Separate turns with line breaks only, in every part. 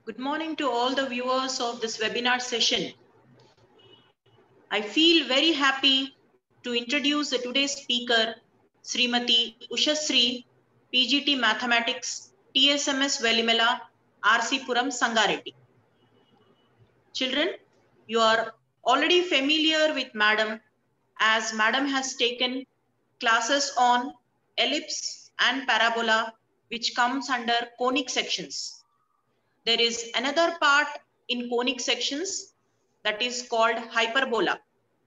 Good morning to all the viewers of this webinar session. I feel very happy to introduce the today's speaker, Srimati Ushasri, PGT Mathematics, TSMS Velimela, RC Puram Sangareddy. Children, you are already familiar with Madam, as Madam has taken classes on ellipse and parabola, which comes under conic sections. There is another part in conic sections that is called hyperbola.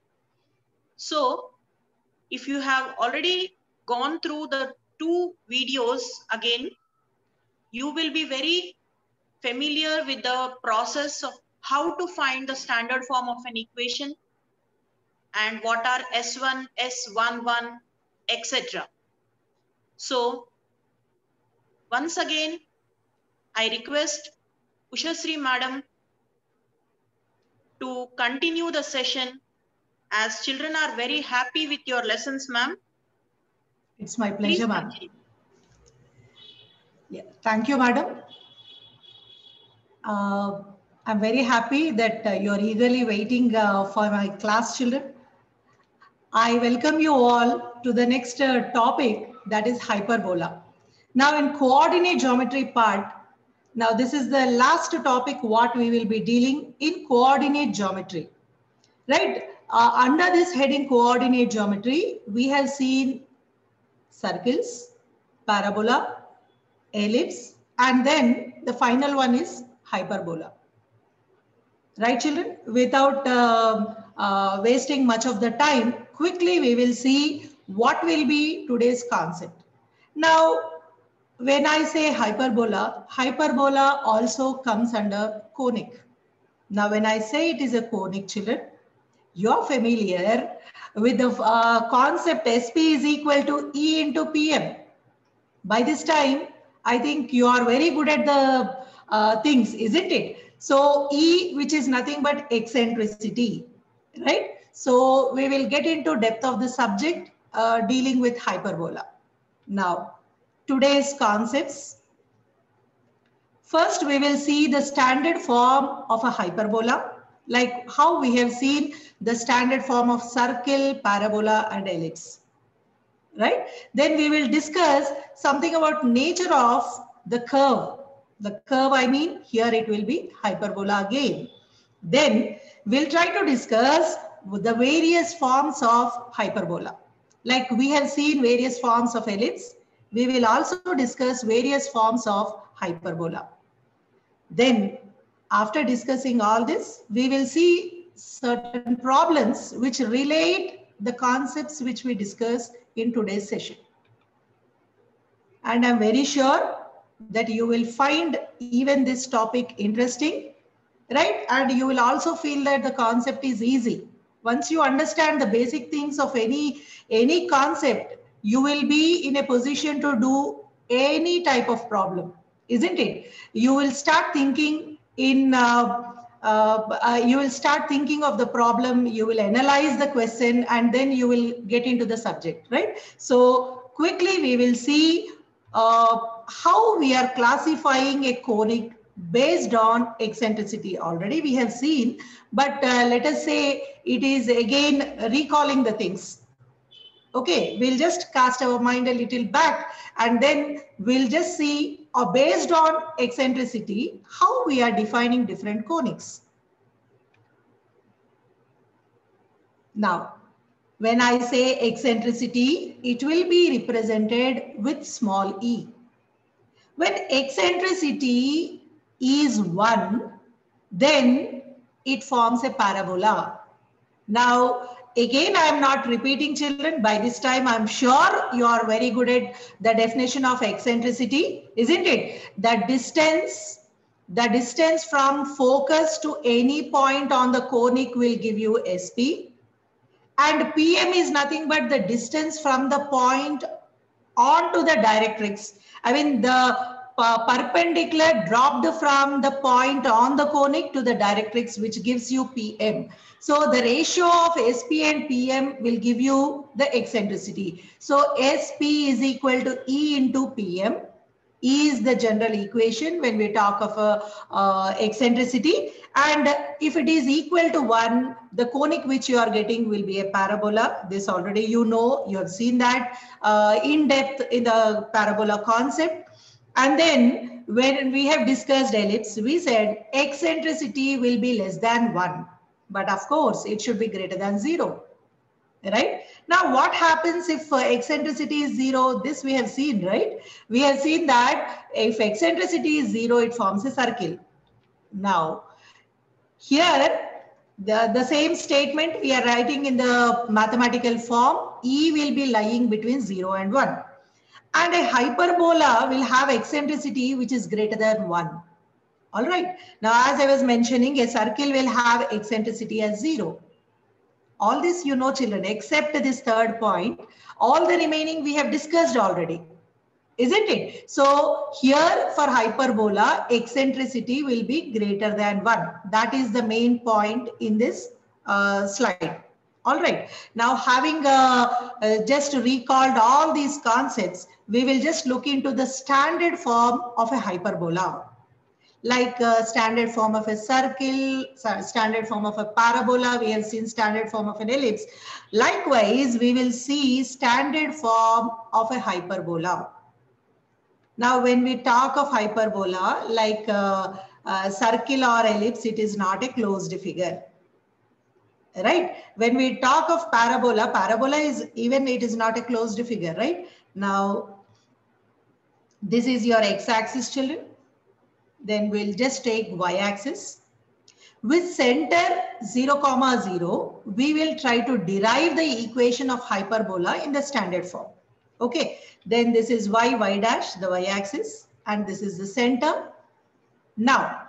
So if you have already gone through the two videos again, you will be very familiar with the process of how to find the standard form of an equation and what are S1, S11, etc. So once again, I request Ushasri Madam to continue the session, as children are very happy with your lessons, ma'am.
It's my pleasure, ma'am.
Yeah.
Thank you, madam. I'm very happy that you're eagerly waiting for my class children. I welcome you all to the next topic, that is hyperbola. Now in coordinate geometry part, now this is the last topic what we will be dealing in coordinate geometry. Right? Under this heading coordinate geometry, we have seen circles, parabola, ellipse, and then the final one is hyperbola. Right, children? Without wasting much of the time, quickly we will see what will be today's concept. Now, when I say hyperbola, hyperbola also comes under conic. Now, when I say it is a conic, children, you're familiar with the concept SP is equal to E into PM. By this time, I think you are very good at the things, isn't it? So E, which is nothing but eccentricity, right? So we will get into depth of the subject dealing with hyperbola. Now, today's concepts. First, we will see the standard form of a hyperbola, like how we have seen the standard form of circle, parabola, and ellipse. Right? Then we will discuss something about nature of the curve. The curve, I mean, here it will be hyperbola again. Then we'll try to discuss the various forms of hyperbola. Like we have seen various forms of ellipse, we will also discuss various forms of hyperbola. Then after discussing all this, we will see certain problems which relate the concepts which we discuss in today's session. And I'm very sure that you will find even this topic interesting, right? And you will also feel that the concept is easy. Once you understand the basic things of any concept, you will be in a position to do any type of problem, isn't it? You will start thinking in you will start thinking of the problem, you will analyze the question, and then you will get into the subject, right? So quickly we will see how we are classifying a conic based on eccentricity. Already we have seen, but let us say it is again recalling the things. Okay, we'll just cast our mind a little back, and then we'll just see based on eccentricity how we are defining different conics. Now, when I say eccentricity, it will be represented with small e. When eccentricity is 1, then it forms a parabola. Now, again, I am not repeating, children. By this time, I'm sure you are very good at the definition of eccentricity, isn't it? The distance from focus to any point on the conic will give you SP. And PM is nothing but the distance from the point onto the directrix. I mean, the perpendicular dropped from the point on the conic to the directrix, which gives you PM. So the ratio of SP and PM will give you the eccentricity. So SP is equal to E into PM. is the general equation when we talk of eccentricity. And if it is equal to 1, the conic which you are getting will be a parabola. This already you know, you have seen that in depth in the parabola concept. And then when we have discussed ellipse, we said eccentricity will be less than 1. But of course, it should be greater than 0. Right? Now, what happens if eccentricity is 0? This we have seen, right? We have seen that if eccentricity is 0, it forms a circle. Now, here, the same statement we are writing in the mathematical form, E will be lying between 0 and 1. And a hyperbola will have eccentricity which is greater than 1. All right. Now, as I was mentioning, a circle will have eccentricity as 0. All this you know, children, except this third point. All the remaining we have discussed already. Isn't it? So here for hyperbola, eccentricity will be greater than 1. That is the main point in this slide. All right. Now, having just recalled all these concepts, we will just look into the standard form of a hyperbola. Like standard form of a circle, standard form of a parabola, we have seen standard form of an ellipse. Likewise, we will see standard form of a hyperbola. Now, when we talk of hyperbola, like circle or ellipse, it is not a closed figure. Right? When we talk of parabola, parabola is even, it is not a closed figure, right? Now, this is your x-axis, children. Then we'll just take y-axis. With center 0, 0, we will try to derive the equation of hyperbola in the standard form. Okay, then this is y dash, the y-axis, and this is the center. Now,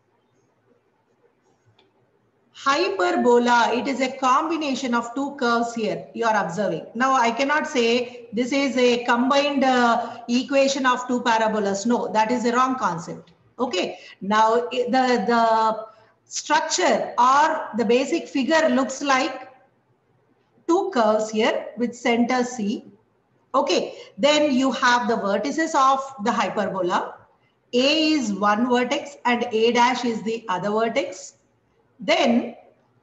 hyperbola, it is a combination of two curves here you are observing. Now, I cannot say this is a combined equation of two parabolas. No, that is a wrong concept. Okay, now the structure or the basic figure looks like two curves here with center C. Okay, then you have the vertices of the hyperbola. A is one vertex and A dash is the other vertex. Then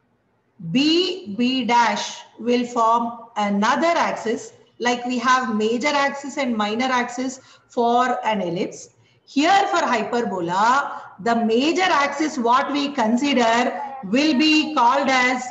B dash will form another axis, like we have major axis and minor axis for an ellipse. Here for hyperbola, the major axis what we consider will be called as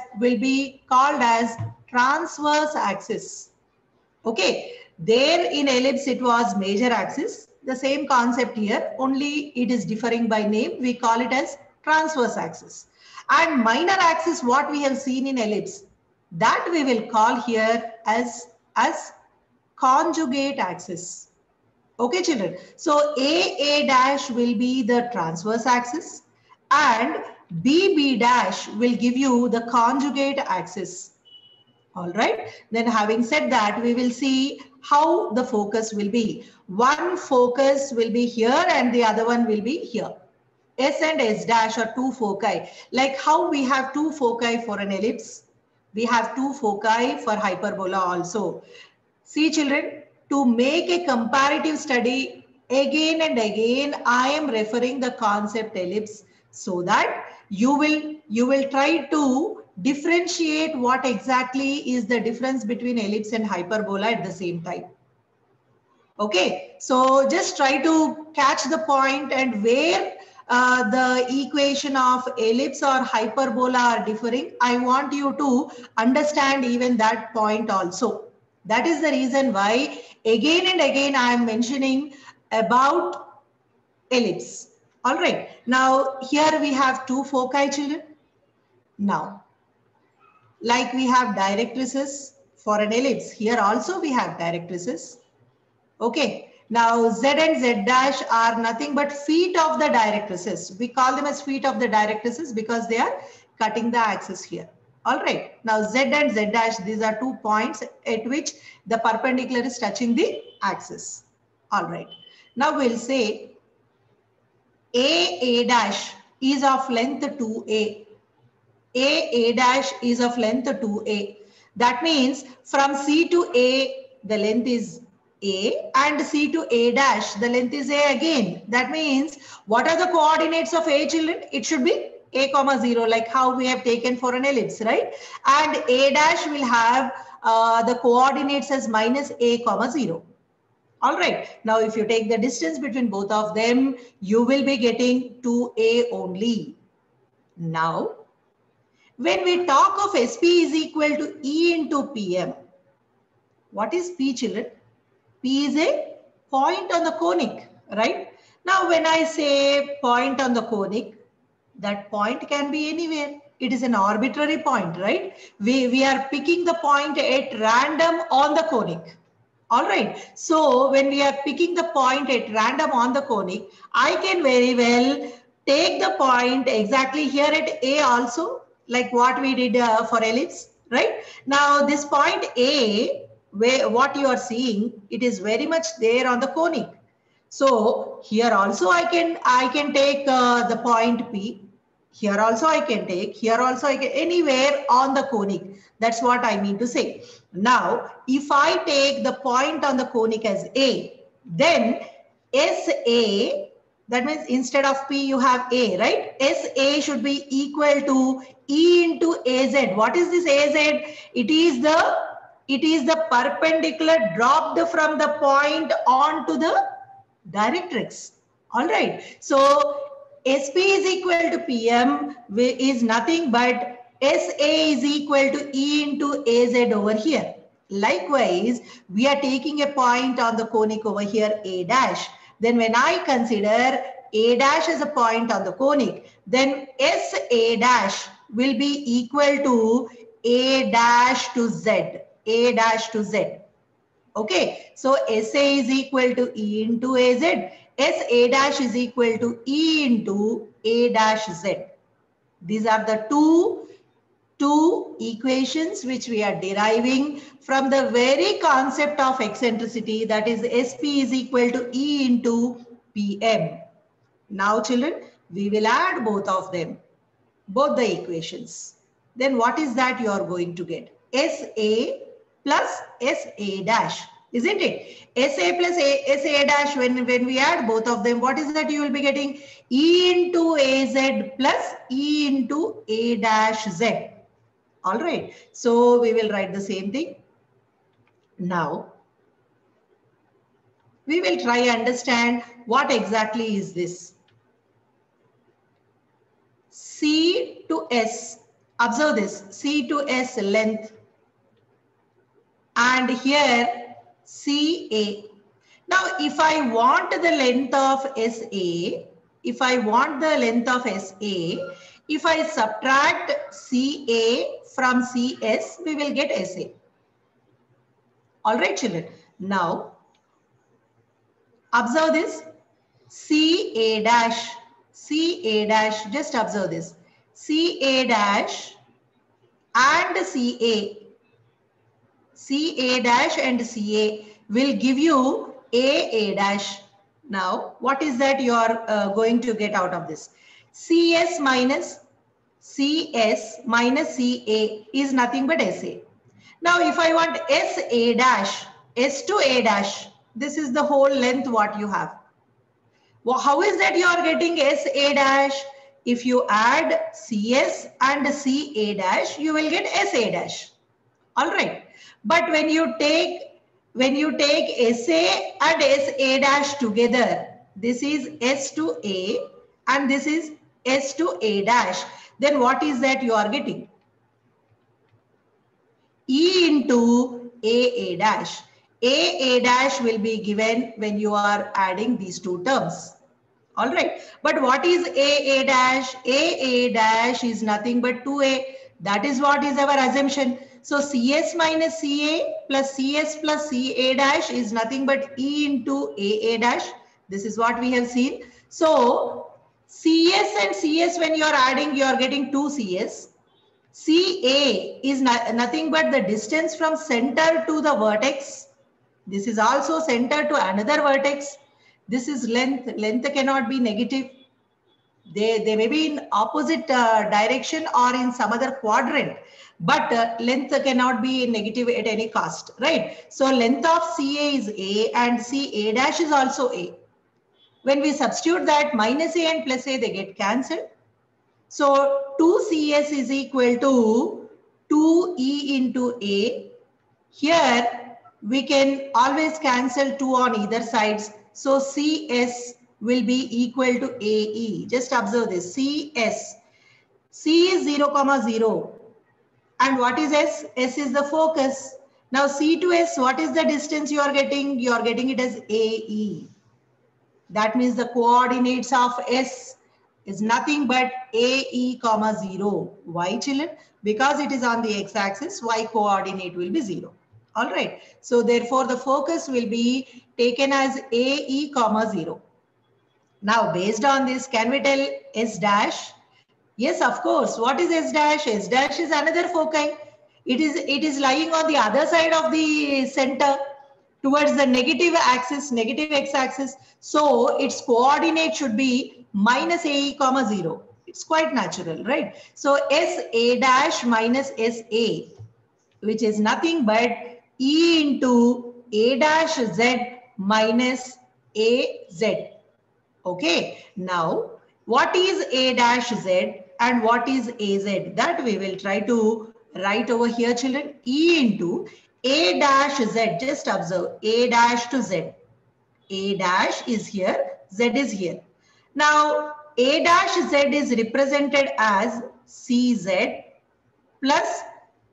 transverse axis. Okay, there in ellipse it was major axis. The same concept here, only it is differing by name. We call it as transverse axis. And minor axis, what we have seen in ellipse, that we will call here as conjugate axis. Okay, children. So A dash will be the transverse axis and B dash will give you the conjugate axis. All right. Then having said that, we will see how the focus will be. One focus will be here and the other one will be here. S and S dash are two foci. Like how we have two foci for an ellipse, we have two foci for hyperbola also. See, children, to make a comparative study again and again, I am referring the concept ellipse so that you will try to differentiate what exactly is the difference between ellipse and hyperbola at the same time. Okay, so just try to catch the point and where the equation of ellipse or hyperbola are differing. I want you to understand even that point also. That is the reason why again and again I am mentioning about ellipse. All right. Now here we have two foci, children. Now, like we have directrices for an ellipse, here also we have directrices. Okay. Now Z and Z dash are nothing but feet of the directrices. We call them as feet of the directrices because they are cutting the axis here. All right. Now Z and Z dash, these are 2 points at which the perpendicular is touching the axis. All right. Now we'll say A dash is of length 2A. A dash is of length 2A. That means from C to A, the length is A, and C to A dash, the length is A again. That means what are the coordinates of A, children? It should be A comma 0, like how we have taken for an ellipse, right? And A dash will have the coordinates as minus A comma 0. All right. Now, if you take the distance between both of them, you will be getting 2A only. Now, when we talk of SP is equal to E into PM, what is P, children? P is a point on the conic, right? Now, when I say point on the conic, that point can be anywhere. It is an arbitrary point, right? We are picking the point at random on the conic. All right. So when we are picking the point at random on the conic, I can very well take the point exactly here at A also, like what we did for ellipse, right? Now this point A, where what you are seeing, it is very much there on the conic. So here also I can take the point P. Here also I can take, here also I can, anywhere on the conic. That's what I mean to say. Now, if I take the point on the conic as A, then SA, that means instead of P, you have A, right? SA should be equal to E into AZ. What is this AZ? It is the perpendicular dropped from the point onto the directrix. All right. So SP is equal to PM is nothing but SA is equal to E into AZ over here. Likewise, we are taking a point on the conic over here, A dash. Then when I consider A dash as a point on the conic, then SA dash will be equal to A dash to Z. A dash to Z. Okay, so SA is equal to E into AZ. SA dash is equal to E into A dash Z. These are the two equations which we are deriving from the very concept of eccentricity, that is SP is equal to E into PM. Now children, we will add both of them, both the equations. Then what is that you are going to get? SA plus SA dash, isn't it? SA plus SA dash, when we add both of them, what is that you will be getting? E into AZ plus E into A dash Z. All right. So we will write the same thing. Now, we will try understand what exactly is this. C to S. Observe this. C to S length. And here CA. Now, if I want the length of SA, if I subtract CA from CS, we will get SA. All right, children. Now, observe this. CA dash, just observe this. CA dash and CA dash and CA will give you AA dash. Now, what is that you are going to get out of this? CS minus CA is nothing but SA. Now, if I want SA dash, S to A dash, this is the whole length what you have. Well, how is that you are getting SA dash? If you add CS and CA dash, you will get SA dash. All right. But when you take SA and SA dash together, this is S to A and this is S to A dash, then what is that you are getting? E into AA dash. AA dash will be given when you are adding these two terms. All right. But what is AA dash? AA dash is nothing but 2A. That is what is our assumption. So CS minus CA plus CS plus CA dash is nothing but E into AA dash. This is what we have seen. So CS and CS, when you are adding, you are getting 2CS. CA is nothing but the distance from center to the vertex. This is also center to another vertex. This is length. Length cannot be negative. They may be in opposite direction or in some other quadrant, but length cannot be negative at any cost, right? So length of CA is A and CA dash is also A. When we substitute that, minus A and plus A, they get cancelled. So 2CS is equal to 2E into A. Here we can always cancel 2 on either sides. So CS will be equal to AE. Just observe this. CS. C is 0, 0. And what is S? S is the focus. Now C to S, what is the distance you are getting? You are getting it as AE. That means the coordinates of S is nothing but AE, 0. Why, children? Because it is on the x-axis, Y coordinate will be 0. All right. So therefore, the focus will be taken as AE, 0. Now, based on this, can we tell S dash? Yes, of course. What is S dash? S dash is another foci. It is lying on the other side of the center towards the negative axis, negative x-axis. So its coordinate should be minus AE, 0. It's quite natural, right? So SA dash minus SA, which is nothing but E into A dash Z minus AZ. Okay. Now, what is A dash Z and what is AZ? That we will try to write over here, children. E into A dash Z. Just observe A dash to Z. A dash is here, Z is here. Now, A dash Z is represented as CZ plus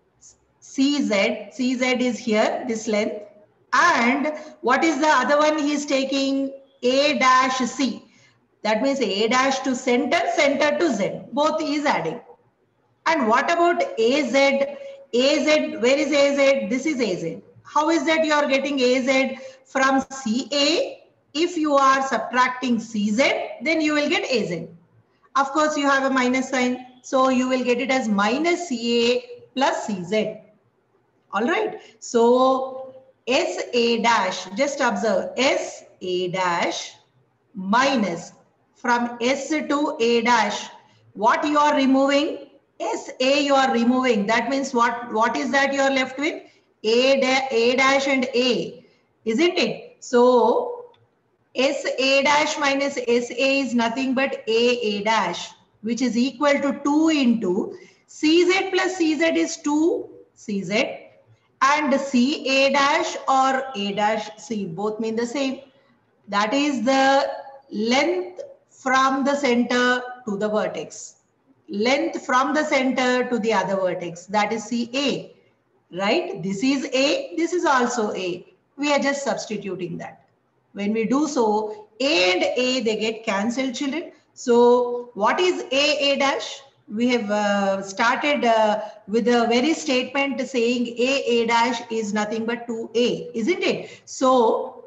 CZ. CZ is here, this length. And what is the other one he is taking? A dash C. That means A dash to center, center to Z. Both is adding. And what about AZ? AZ, where is AZ? This is AZ. How is that you are getting AZ from CA? If you are subtracting CZ, then you will get AZ. Of course, you have a minus sign. So you will get it as minus CA plus CZ. All right. So SA dash, just observe SA dash minus from S to A dash. What you are removing? SA you are removing. That means what is that you are left with? A dash and A, isn't it? So SA dash minus SA is nothing but A dash, which is equal to 2 into CZ plus CZ is 2 CZ and CA dash or A dash C, both mean the same. That is the length from the center to the vertex. Length from the center to the other vertex, that is CA, right? This is A, this is also A. We are just substituting that. When we do so, A and A, they get cancelled, children. So what is A dash? We have started with a very statement saying A dash is nothing but 2A, isn't it? So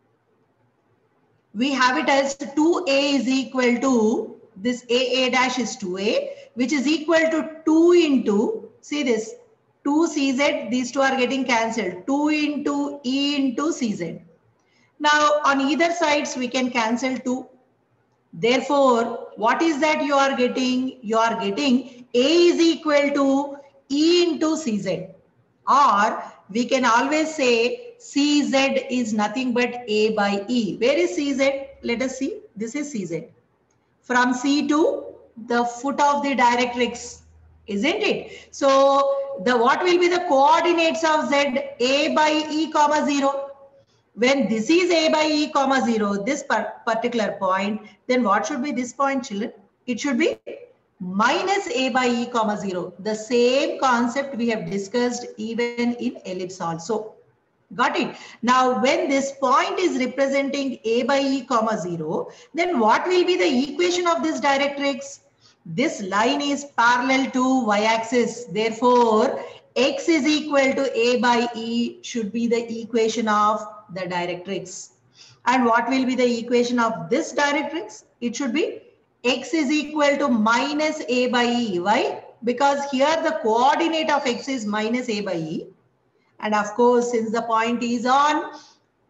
we have it as 2A is equal to, this A dash is 2A, which is equal to 2 into, see this, 2 CZ, these two are getting cancelled, 2 into E into CZ. Now on either sides we can cancel 2. Therefore, what is that you are getting? You are getting A is equal to E into CZ. Or we can always say CZ is nothing but A by E. Where is CZ? Let us see. This is CZ. From C to the foot of the directrix, isn't it? So what will be the coordinates of Z? A by E, 0. When this is A by E, 0, this particular point, then what should be this point, children? It should be minus A by E, 0. The same concept we have discussed even in ellipse also. Got it? Now, when this point is representing A by E, 0, then what will be the equation of this directrix? This line is parallel to y-axis. Therefore, x is equal to A by E should be the equation of the directrix. And what will be the equation of this directrix? It should be x is equal to minus A by E. Why? Because here the coordinate of x is minus A by E. And of course, since the point is on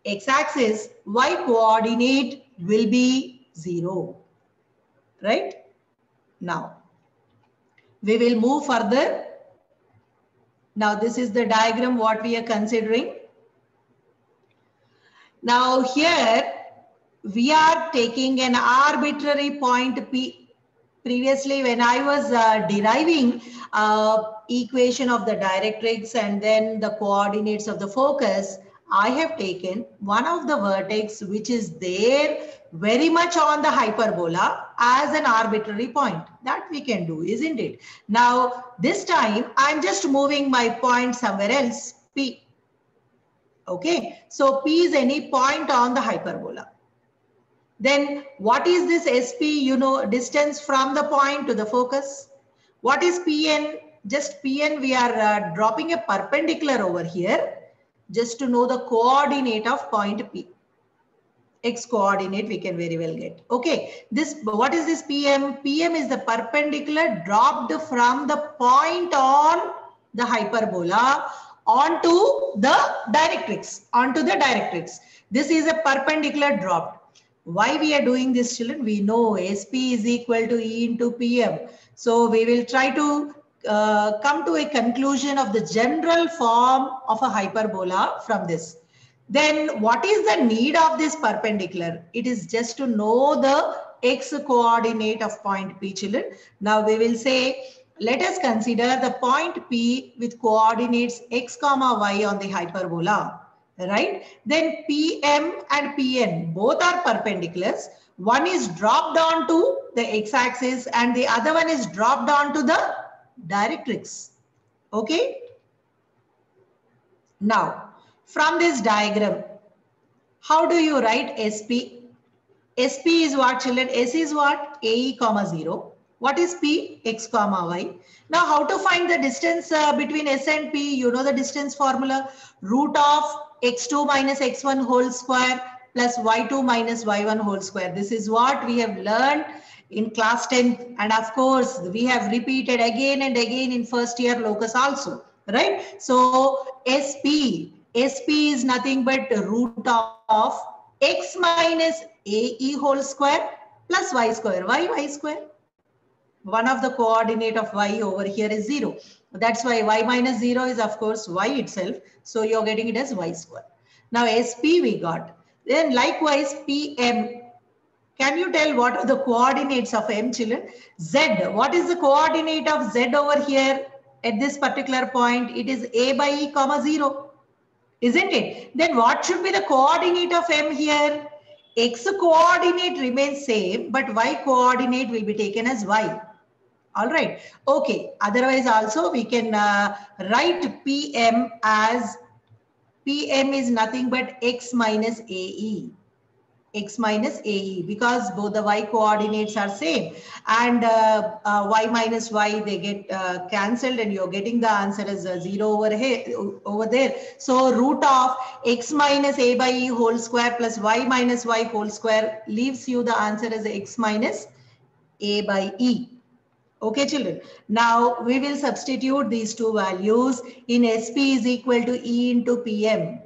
x-axis, y coordinate will be 0. Right? Now, we will move further. Now, this is the diagram what we are considering. Now, here we are taking an arbitrary point P. Previously, when I was deriving equation of the directrix and then the coordinates of the focus, I have taken one of the vertex which is there very much on the hyperbola as an arbitrary point. That we can do, isn't it? Now, this time I'm just moving my point somewhere else, P. Okay, so P is any point on the hyperbola. Then what is this SP? You know, distance from the point to the focus. What is PN? Just PN, we are dropping a perpendicular over here just to know the coordinate of point P. X coordinate we can very well get. Okay, this, what is this PM? PM is the perpendicular dropped from the point on the hyperbola onto the directrix. This is a perpendicular drop. Why we are doing this, children? We know SP is equal to E into PM. So we will try to come to a conclusion of the general form of a hyperbola from this. Then what is the need of this perpendicular? It is just to know the X coordinate of point P, children. Now we will say, let us consider the point P with coordinates X comma Y on the hyperbola. Right? Then PM and PN both are perpendiculars. One is dropped onto the x-axis and the other one is dropped onto the directrix. Okay? Now, from this diagram, how do you write SP? SP is what, children? S is what? AE comma 0. What is P? X comma Y. Now, how to find the distance between S and P? You know the distance formula. Root of x2 minus x1 whole square plus y2 minus y1 whole square. This is what we have learned in class 10th. And of course, we have repeated again and again in first year locus also. Right? So, SP is nothing but root of x minus AE whole square plus y square. Why y square? One of the coordinate of y over here is 0. That's why y minus 0 is of course y itself. So you're getting it as y square. Now SP we got. Then likewise PM. Can you tell what are the coordinates of M, children? Z. What is the coordinate of Z over here at this particular point? It is A by E comma 0. Isn't it? Then what should be the coordinate of M here? X coordinate remains same, but Y coordinate will be taken as Y. All right. Okay. Otherwise also we can write PM as PM is nothing but X minus AE. X minus AE, because both the Y coordinates are same, and Y minus Y they get cancelled and you're getting the answer as 0 over here, over there. So root of X minus A by E whole square plus Y minus Y whole square leaves you the answer as X minus A by E. Okay, children. Now we will substitute these two values in SP is equal to E into PM.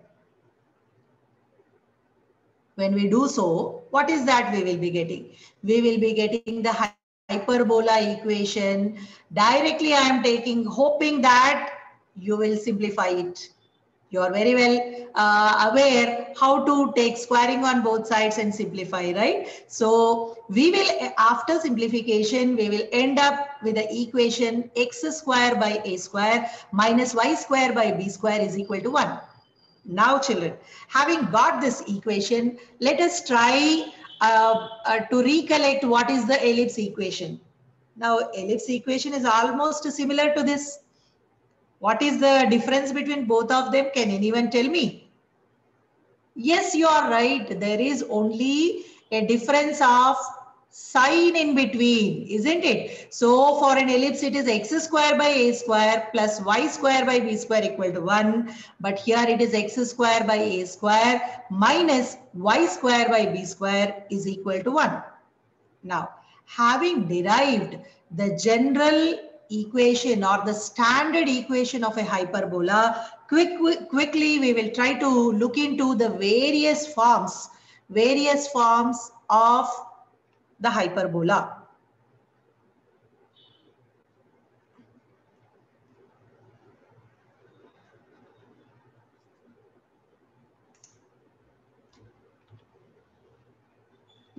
When we do so, what is that we will be getting? We will be getting the hyperbola equation. Directly I am taking, hoping that you will simplify it. You are very well aware how to take squaring on both sides and simplify, right? So we will, after simplification, we will end up with the equation x square by a square minus y square by b square is equal to 1. Now children, having got this equation, let us try to recollect what is the ellipse equation. Now ellipse equation is almost similar to this. What is the difference between both of them? Can anyone tell me? Yes, you are right. There is only a difference of sign in between, isn't it? So for an ellipse, it is x square by a square plus y square by b square equal to 1. But here it is x square by a square minus y square by b square is equal to 1. Now, having derived the general equation or the standard equation of a hyperbola, quickly we will try to look into the various forms of the hyperbola.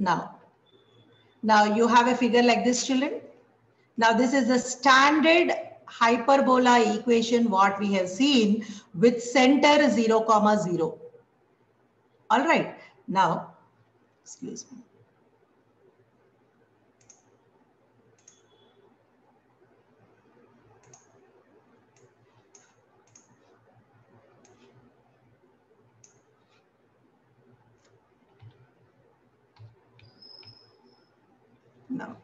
Now you have a figure like this, children. Now this is the standard hyperbola equation what we have seen with center 0, 0. All right. Now, excuse me. Now.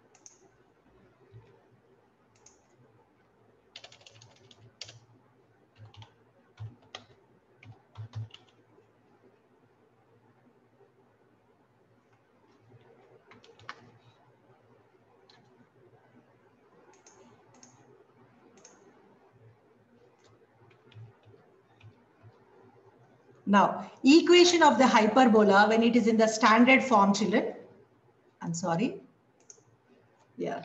Now, equation of the hyperbola when it is in the standard form, children. I'm sorry. Yeah.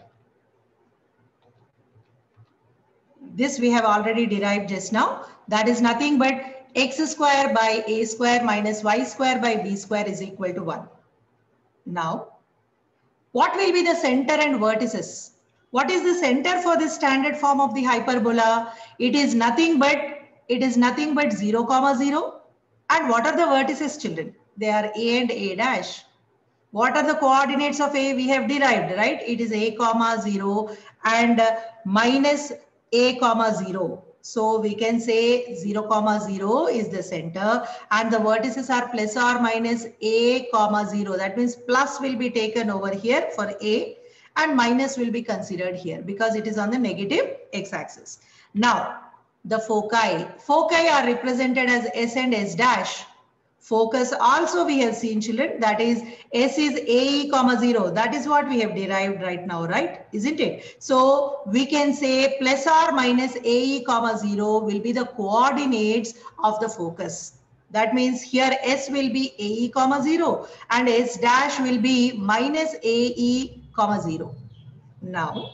This we have already derived just now. That is nothing but x square by a square minus y square by b square is equal to 1. Now, what will be the center and vertices? What is the center for the standard form of the hyperbola? It is nothing but 0, 0. And what are the vertices, children? They are a and a dash. What are the coordinates of a? We have derived, right? It is a comma 0 and minus a comma 0. So we can say 0 comma 0 is the center and the vertices are plus or minus a comma 0. That means plus will be taken over here for a and minus will be considered here because it is on the negative x-axis. Now, the foci. Foci are represented as S and S dash. Focus also we have seen, children, that is S is AE comma 0. That is what we have derived right now, right? Isn't it? So we can say plus or minus AE comma 0 will be the coordinates of the focus. That means here S will be AE comma 0 and S dash will be minus AE comma 0. Now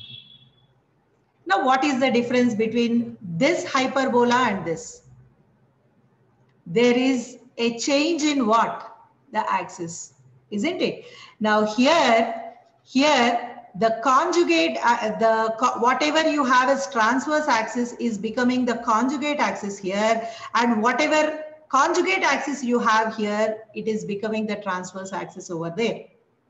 what is the difference between this hyperbola and this? There is a change in what? The axis, isn't it? Now here the conjugate, whatever you have as transverse axis is becoming the conjugate axis here, and whatever conjugate axis you have here, it is becoming the transverse axis over there.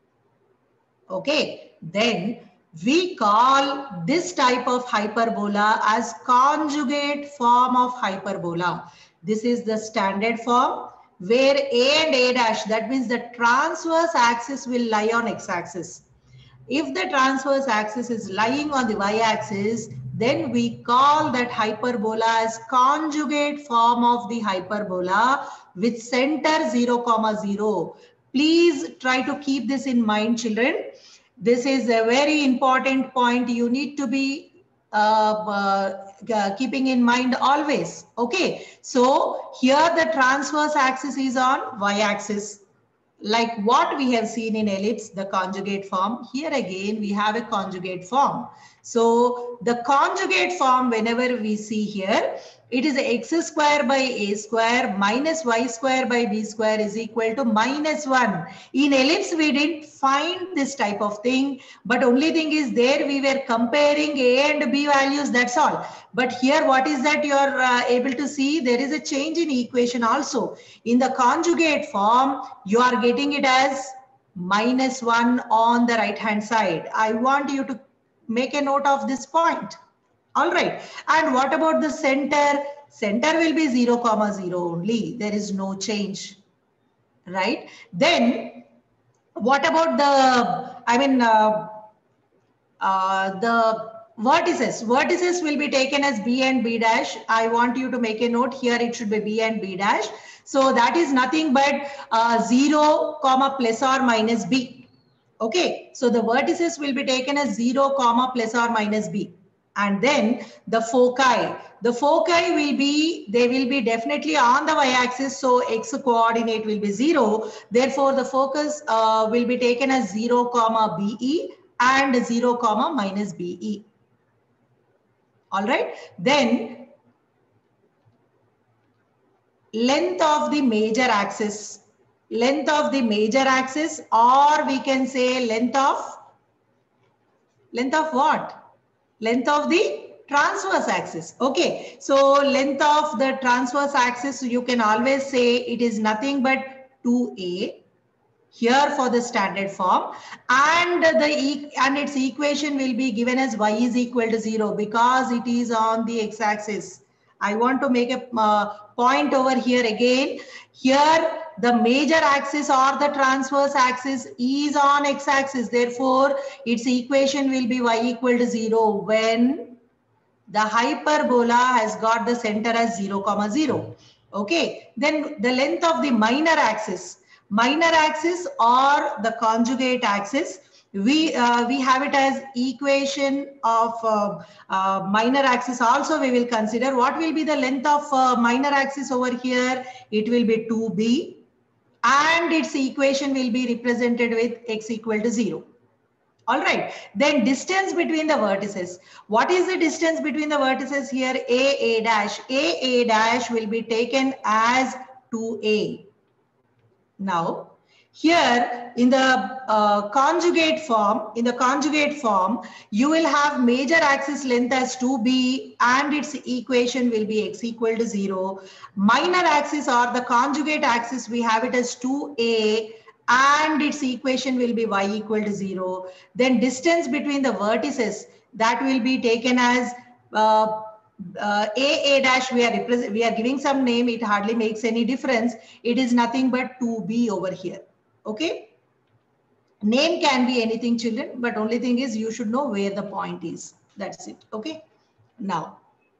Okay, then we call this type of hyperbola as conjugate form of hyperbola. This is the standard form where a and a dash, that means the transverse axis will lie on x-axis. If the transverse axis is lying on the y-axis, then we call that hyperbola as conjugate form of the hyperbola with center 0, 0. Please try to keep this in mind, children. This is a very important point you need to be keeping in mind always. Okay, so here the transverse axis is on y-axis. Like what we have seen in ellipse, the conjugate form. Here again, we have a conjugate form. So the conjugate form, whenever we see here, it is x square by a square minus y square by b square is equal to minus 1. In ellipse, we didn't find this type of thing, but only thing is there we were comparing a and b values, that's all. But here, what is that you are able to see? There is a change in equation also. In the conjugate form, you are getting it as minus 1 on the right hand side. I want you to make a note of this point. All right. And what about the center? Center will be 0, 0 only. There is no change. Right. Then what about the, the vertices? Vertices will be taken as B and B dash. I want you to make a note here. It should be B and B dash. So that is nothing but 0, plus or minus B. Okay. So the vertices will be taken as 0, plus or minus B. And then the foci. The foci will be, they will be definitely on the y-axis. So x coordinate will be 0. Therefore, the focus will be taken as 0, BE and 0, minus BE. All right. Then length of the major axis. length of the major axis, or we can say length of what? Length of the transverse axis. Okay, so length of the transverse axis, you can always say it is nothing but 2a here for the standard form, and its equation will be given as y is equal to 0 because it is on the x-axis. I want to make a point over here again. Here the major axis or the transverse axis is on x-axis. Therefore, its equation will be y equal to 0 when the hyperbola has got the center as 0, 0. Okay, then the length of the minor axis or the conjugate axis, we have it as equation of minor axis. Also we will consider what will be the length of minor axis over here. It will be 2b, and its equation will be represented with x equal to 0. All right, then distance between the vertices. What is the distance between the vertices here? A dash will be taken as 2a. Now, here in the conjugate form, you will have major axis length as 2b and its equation will be x equal to 0. Minor axis or the conjugate axis, we have it as 2a and its equation will be y equal to 0. Then distance between the vertices, that will be taken as a dash. We are giving some name. It hardly makes any difference. It is nothing but 2b over here. Okay. Name can be anything, children, but only thing is you should know where the point is. That's it. Okay. Now,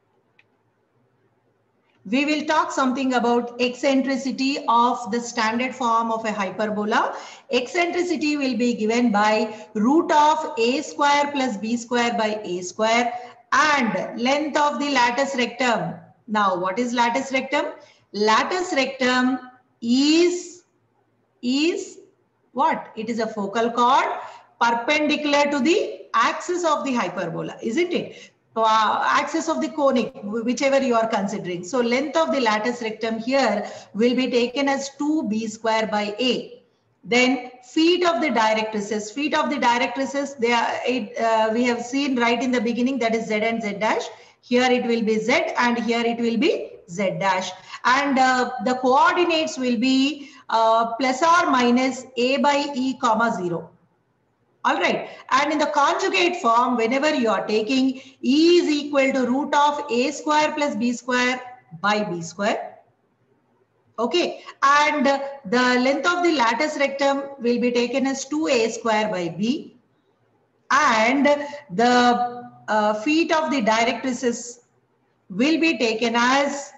we will talk something about eccentricity of the standard form of a hyperbola. Eccentricity will be given by root of a square plus b square by a square and length of the latus rectum. Now, what is latus rectum? Latus rectum is what? It is a focal chord perpendicular to the axis of the hyperbola, isn't it? Axis of the conic, whichever you are considering. So length of the latus rectum here will be taken as 2b square by a. Then feet of the directrices. Feet of the directrices, we have seen right in the beginning, that is z and z dash. Here it will be z and here it will be z dash. And the coordinates will be plus or minus a by e comma 0. All right. And in the conjugate form, whenever you are taking E is equal to root of a square plus b square by b square. Okay. And the length of the latus rectum will be taken as 2a square by b. And the feet of the directrices will be taken as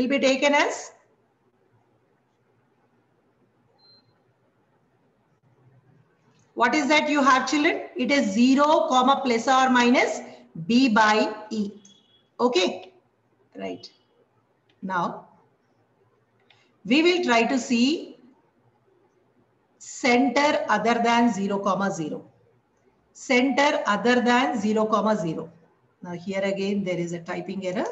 what is that you have, children? It is 0, plus or minus b by e. Okay, right. Now, we will try to see center other than 0, 0. Center other than 0, 0. Now, here again, there is a typing error.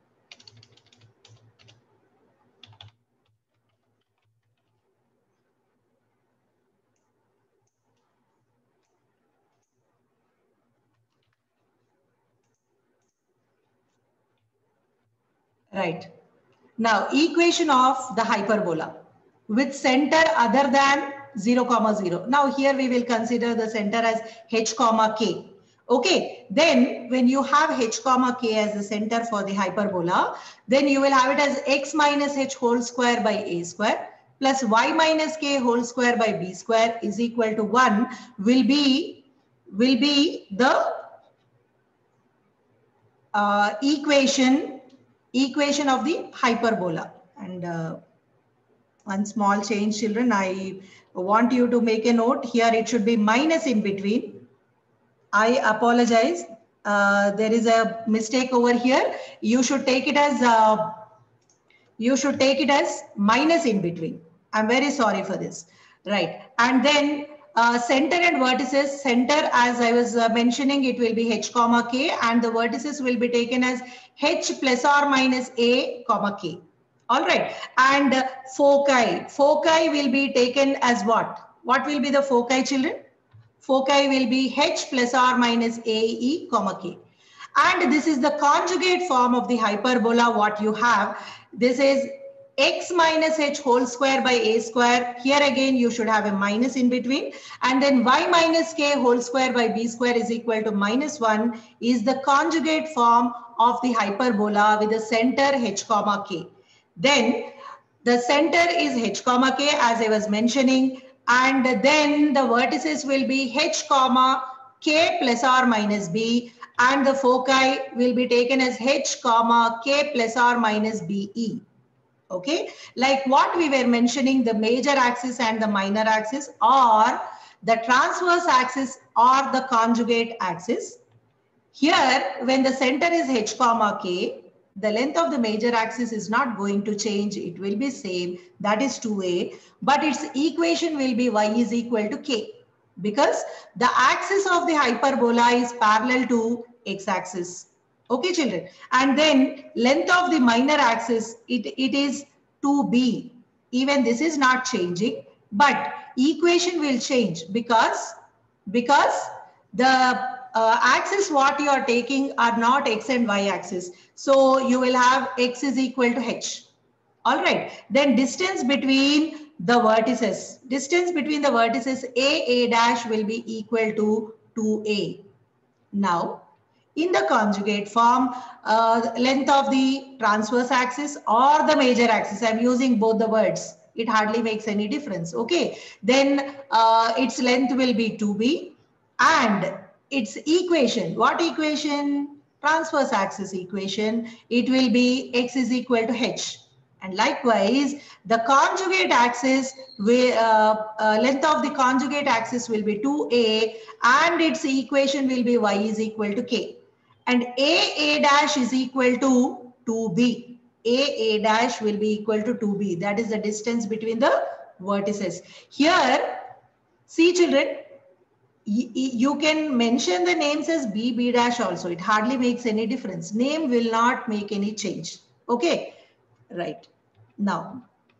Right. Now, equation of the hyperbola with center other than 0, 0. Now, here we will consider the center as h, k. Okay. Then, when you have h, k as the center for the hyperbola, then you will have it as x minus h whole square by a square plus y minus k whole square by b square is equal to 1 will be the equation of the hyperbola. And one small change, children, I want you to make a note here. It should be minus in between. I apologize. There is a mistake over here. You should take it as minus in between. I'm very sorry for this. Right. And then center and vertices. Center, as I was mentioning, it will be h, k, and the vertices will be taken as h plus or minus a, k. All right. And foci. Foci will be taken as what? What will be the foci, children? Foci will be h plus or minus ae comma k. And this is the conjugate form of the hyperbola what you have. This is x minus h whole square by a square. Here again you should have a minus in between. And then y minus k whole square by b square is equal to minus 1 is the conjugate form of the hyperbola with the center h comma k. Then the center is h comma k as I was mentioning, and then the vertices will be h comma k plus or minus b, and the foci will be taken as h comma k plus or minus be. Okay, like what we were mentioning, the major axis and the minor axis, or the transverse axis or the conjugate axis. Here, when the center is h comma k, the length of the major axis is not going to change. It will be same, that is 2a, but its equation will be y is equal to k, because the axis of the hyperbola is parallel to x-axis. Okay, children. And then length of the minor axis, it is 2b. Even this is not changing, but equation will change because the axis what you are taking are not x and y axis. So you will have x is equal to h. All right. Then distance between the vertices. Distance between the vertices a dash will be equal to 2a. Now, in the conjugate form, length of the transverse axis or the major axis, I'm using both the words. It hardly makes any difference. Okay. Then its length will be 2b, and its equation, what equation? Transverse axis equation. It will be x is equal to h. And likewise, the conjugate axis, length of the conjugate axis will be 2a, and its equation will be y is equal to k. And a dash is equal to 2b. A dash will be equal to 2b. That is the distance between the vertices. Here, see children, you can mention the names as b dash also. It hardly makes any difference. Name will not make any change. Okay, right. Now,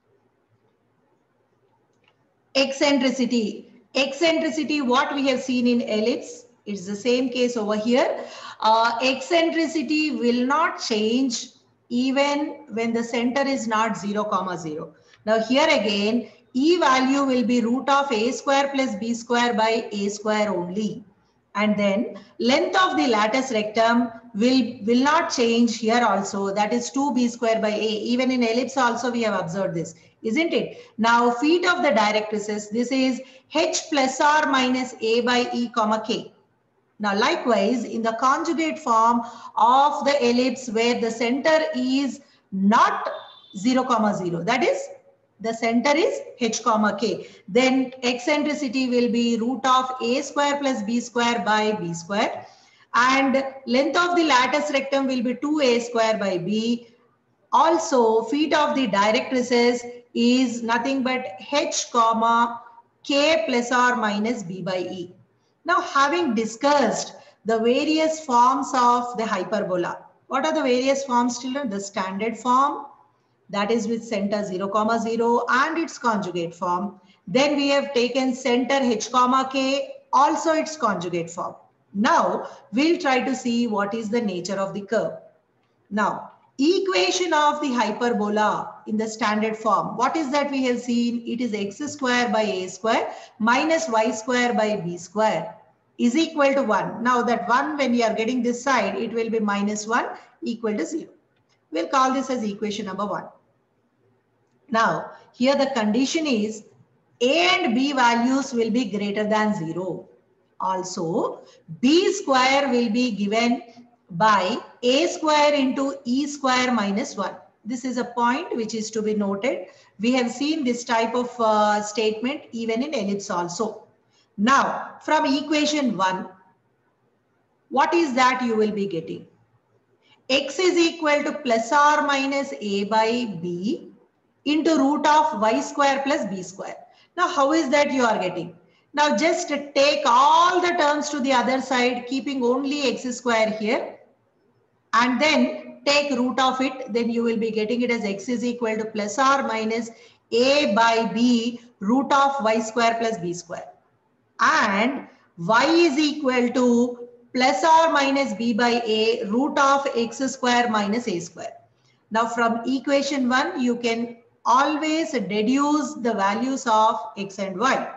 eccentricity. Eccentricity, what we have seen in ellipse, it's the same case over here. Eccentricity will not change even when the center is not 0, 0. Now here again, E value will be root of a square plus b square by a square only. And then length of the latus rectum will not change here also. That is 2b square by a. Even in ellipse also we have observed this, isn't it? Now feet of the directrices, this is h plus or minus a by e comma k. Now likewise in the conjugate form of the ellipse where the center is not 0, 0, that is the center is h comma k, then eccentricity will be root of a square plus b square by b square, and length of the latus rectum will be 2a square by b. Also feet of the directrices is nothing but h comma k plus or minus b by e. Now having discussed the various forms of the hyperbola, what are the various forms, children? The standard form, that is with center 0, 0 and its conjugate form. Then we have taken center h comma k, also its conjugate form. Now we'll try to see what is the nature of the curve. Now equation of the hyperbola in the standard form, what is that we have seen? It is x square by a square minus y square by b square is equal to 1. Now that 1, when you are getting this side, it will be minus 1 equal to 0. We'll call this as equation number 1. Now, here the condition is a and b values will be greater than 0. Also, b square will be given by a square into e square minus 1. This is a point which is to be noted. We have seen this type of statement even in ellipse also. Now, from equation 1, what is that you will be getting? X is equal to plus or minus a by b into root of y square plus b square. Now, how is that you are getting? Now, just take all the terms to the other side, keeping only x square here. and then take root of it, then you will be getting it as x is equal to plus or minus a by b root of y square plus b square, and y is equal to plus or minus b by a root of x square minus a square. Now from equation 1, you can always deduce the values of x and y.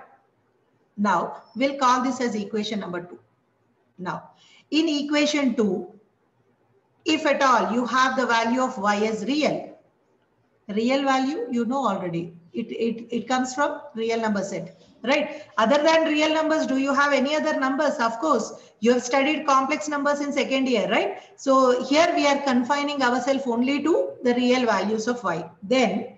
Now we'll call this as equation number 2. Now in equation 2, if at all you have the value of y as real value, you know already, it comes from real number set, right? Other than real numbers, do you have any other numbers? Of course, you have studied complex numbers in second year, right? So here we are confining ourselves only to the real values of y. Then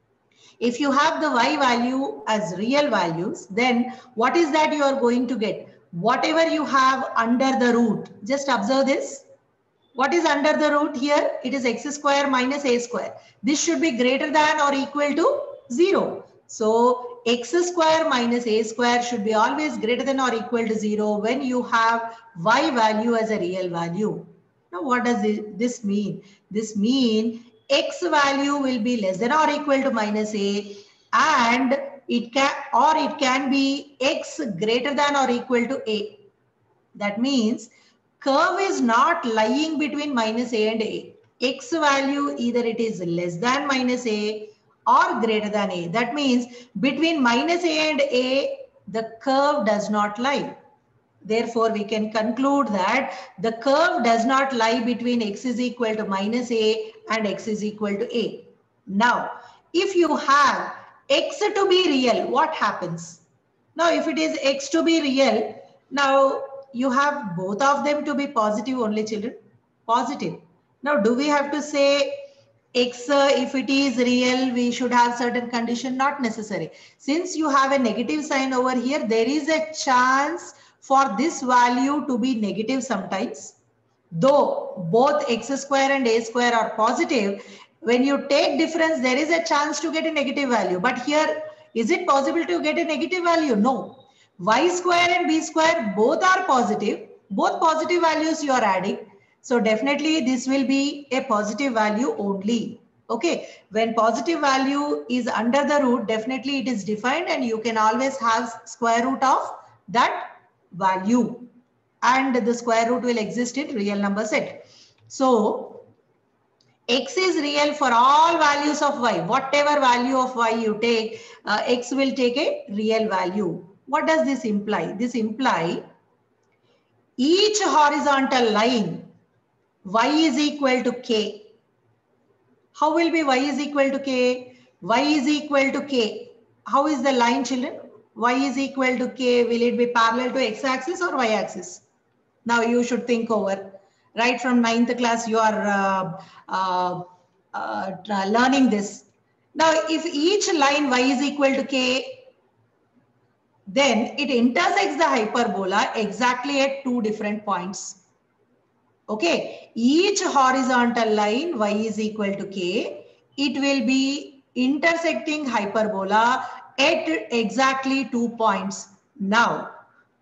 if you have the y value as real values, then what is that you are going to get? Whatever you have under the root, just observe this. What is under the root here? It is x square minus a square. This should be greater than or equal to 0. So x square minus a square should be always greater than or equal to 0 when you have y value as a real value. Now what does this mean? This means x value will be less than or equal to minus a, and it can be x greater than or equal to a. That means curve is not lying between minus a and a. X value, either it is less than minus a or greater than a. That means between minus a and a, the curve does not lie. Therefore, we can conclude that the curve does not lie between x is equal to minus a and x is equal to a. Now, if you have x to be real, what happens? Now, if it is x to be real, now you have both of them to be positive only, children. Positive. Now, do we have to say x, if it is real, we should have certain condition? Not necessary. Since you have a negative sign over here, there is a chance for this value to be negative sometimes. Though both x square and a square are positive, when you take difference, there is a chance to get a negative value. But here, is it possible to get a negative value? No. Y square and b square both are positive. Both positive values you are adding. So definitely this will be a positive value only. Okay. When positive value is under the root, definitely it is defined and you can always have square root of that value. And the square root will exist in real number set. So x is real for all values of y. Whatever value of y you take, x will take a real value. What does this imply? This implies each horizontal line y is equal to k. How will be y is equal to k? Y is equal to k. How is the line, children? Y is equal to k. Will it be parallel to x-axis or y-axis? Now you should think over. Right from 9th class you are learning this. Now if each line y is equal to k, then it intersects the hyperbola exactly at two different points. Okay, each horizontal line y is equal to k, it will be intersecting hyperbola at exactly 2 points. Now,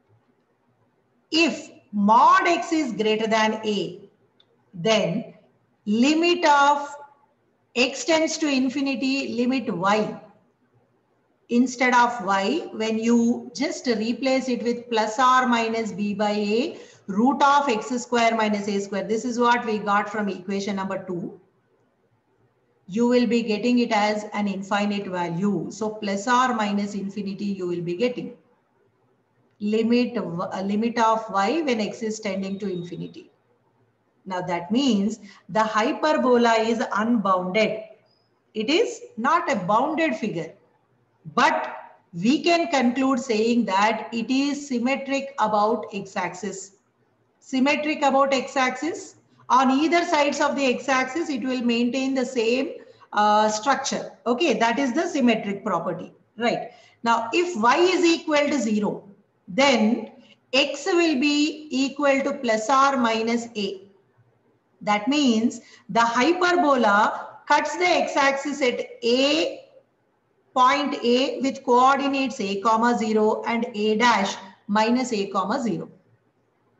if mod x is greater than a, then limit of x tends to infinity, limit y. Instead of y, when you just replace it with plus or minus b by a root of x square minus a square, this is what we got from equation number 2. You will be getting it as an infinite value. So plus or minus infinity you will be getting. Limit of y when x is tending to infinity. Now that means the hyperbola is unbounded. It is not a bounded figure. But we can conclude saying that it is symmetric about x-axis. Symmetric about x-axis. On either sides of the x-axis, it will maintain the same structure. Okay, that is the symmetric property. Right. Now, if y is equal to 0, then x will be equal to plus or minus a. That means the hyperbola cuts the x-axis at a point A with coordinates a comma 0 and a dash minus a comma 0.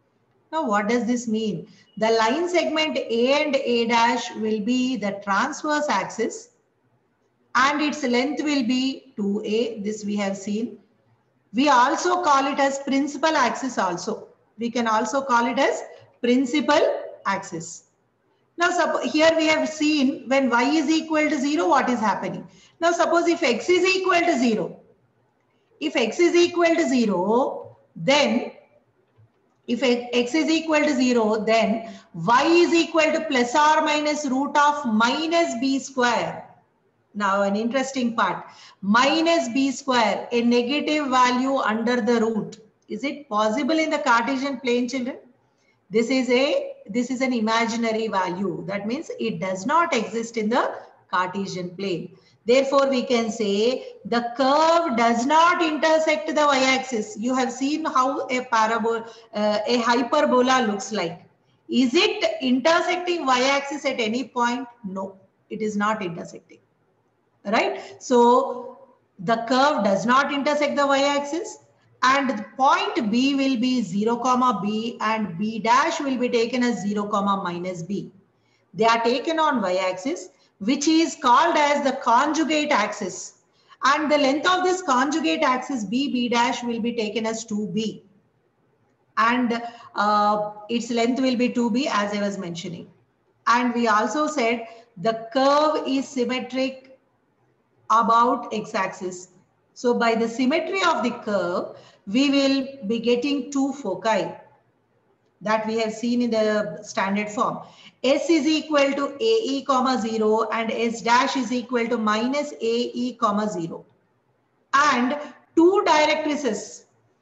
Now, what does this mean? The line segment A and A dash will be the transverse axis and its length will be 2A. This we have seen. We also call it as principal axis also. We can also call it as principal axis. Now, here we have seen when y is equal to 0, what is happening? Now, suppose if x is equal to 0, if x is equal to 0, then if x is equal to 0, then y is equal to plus or minus root of minus b square. Now, an interesting part, minus b square, a negative value under the root. Is it possible in the Cartesian plane, children? This is an imaginary value. That means it does not exist in the Cartesian plane. Therefore, we can say the curve does not intersect the y-axis. You have seen how a hyperbola looks like. Is it intersecting y-axis at any point? No, it is not intersecting. Right? So the curve does not intersect the y-axis. And the point B will be 0, comma B, and B dash will be taken as 0, comma minus B. They are taken on y-axis, which is called as the conjugate axis. And the length of this conjugate axis B dash will be taken as 2B. And its length will be 2B, as I was mentioning. And we also said the curve is symmetric about x-axis. So by the symmetry of the curve, we will be getting two foci that we have seen in the standard form. S is equal to AE, comma 0 and S dash is equal to minus AE, comma 0. And two directrices,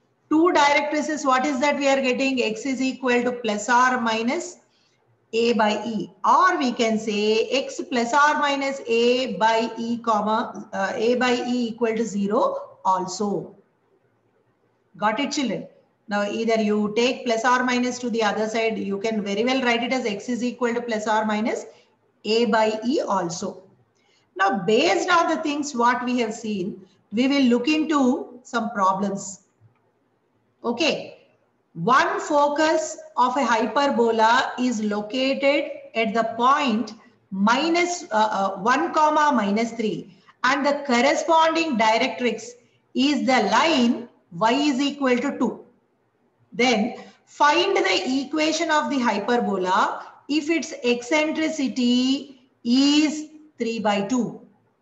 what is that we are getting? X is equal to plus or minus A by E, or we can say x plus or minus A by E, comma A by E equal to 0 also. Got it, children? Now, either you take plus or minus to the other side, you can very well write it as x is equal to plus or minus A by E also. Now, based on the things what we have seen, we will look into some problems. Okay. One focus of a hyperbola is located at the point minus 1, comma minus 3, and the corresponding directrix is the line y is equal to 2. Then find the equation of the hyperbola if its eccentricity is 3 by 2.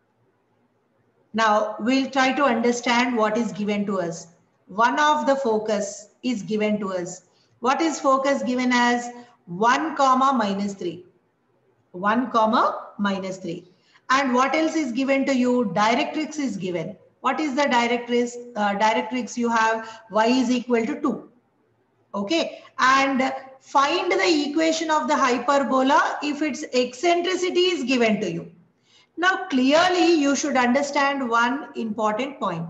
Now we'll try to understand what is given to us. One of the focus is given to us. What is focus given as? 1, comma minus 3. 1, comma minus 3. And what else is given to you? Directrix is given. What is the directrix? Directrix you have y is equal to 2. Okay. And find the equation of the hyperbola if its eccentricity is given to you. Now clearly you should understand one important point.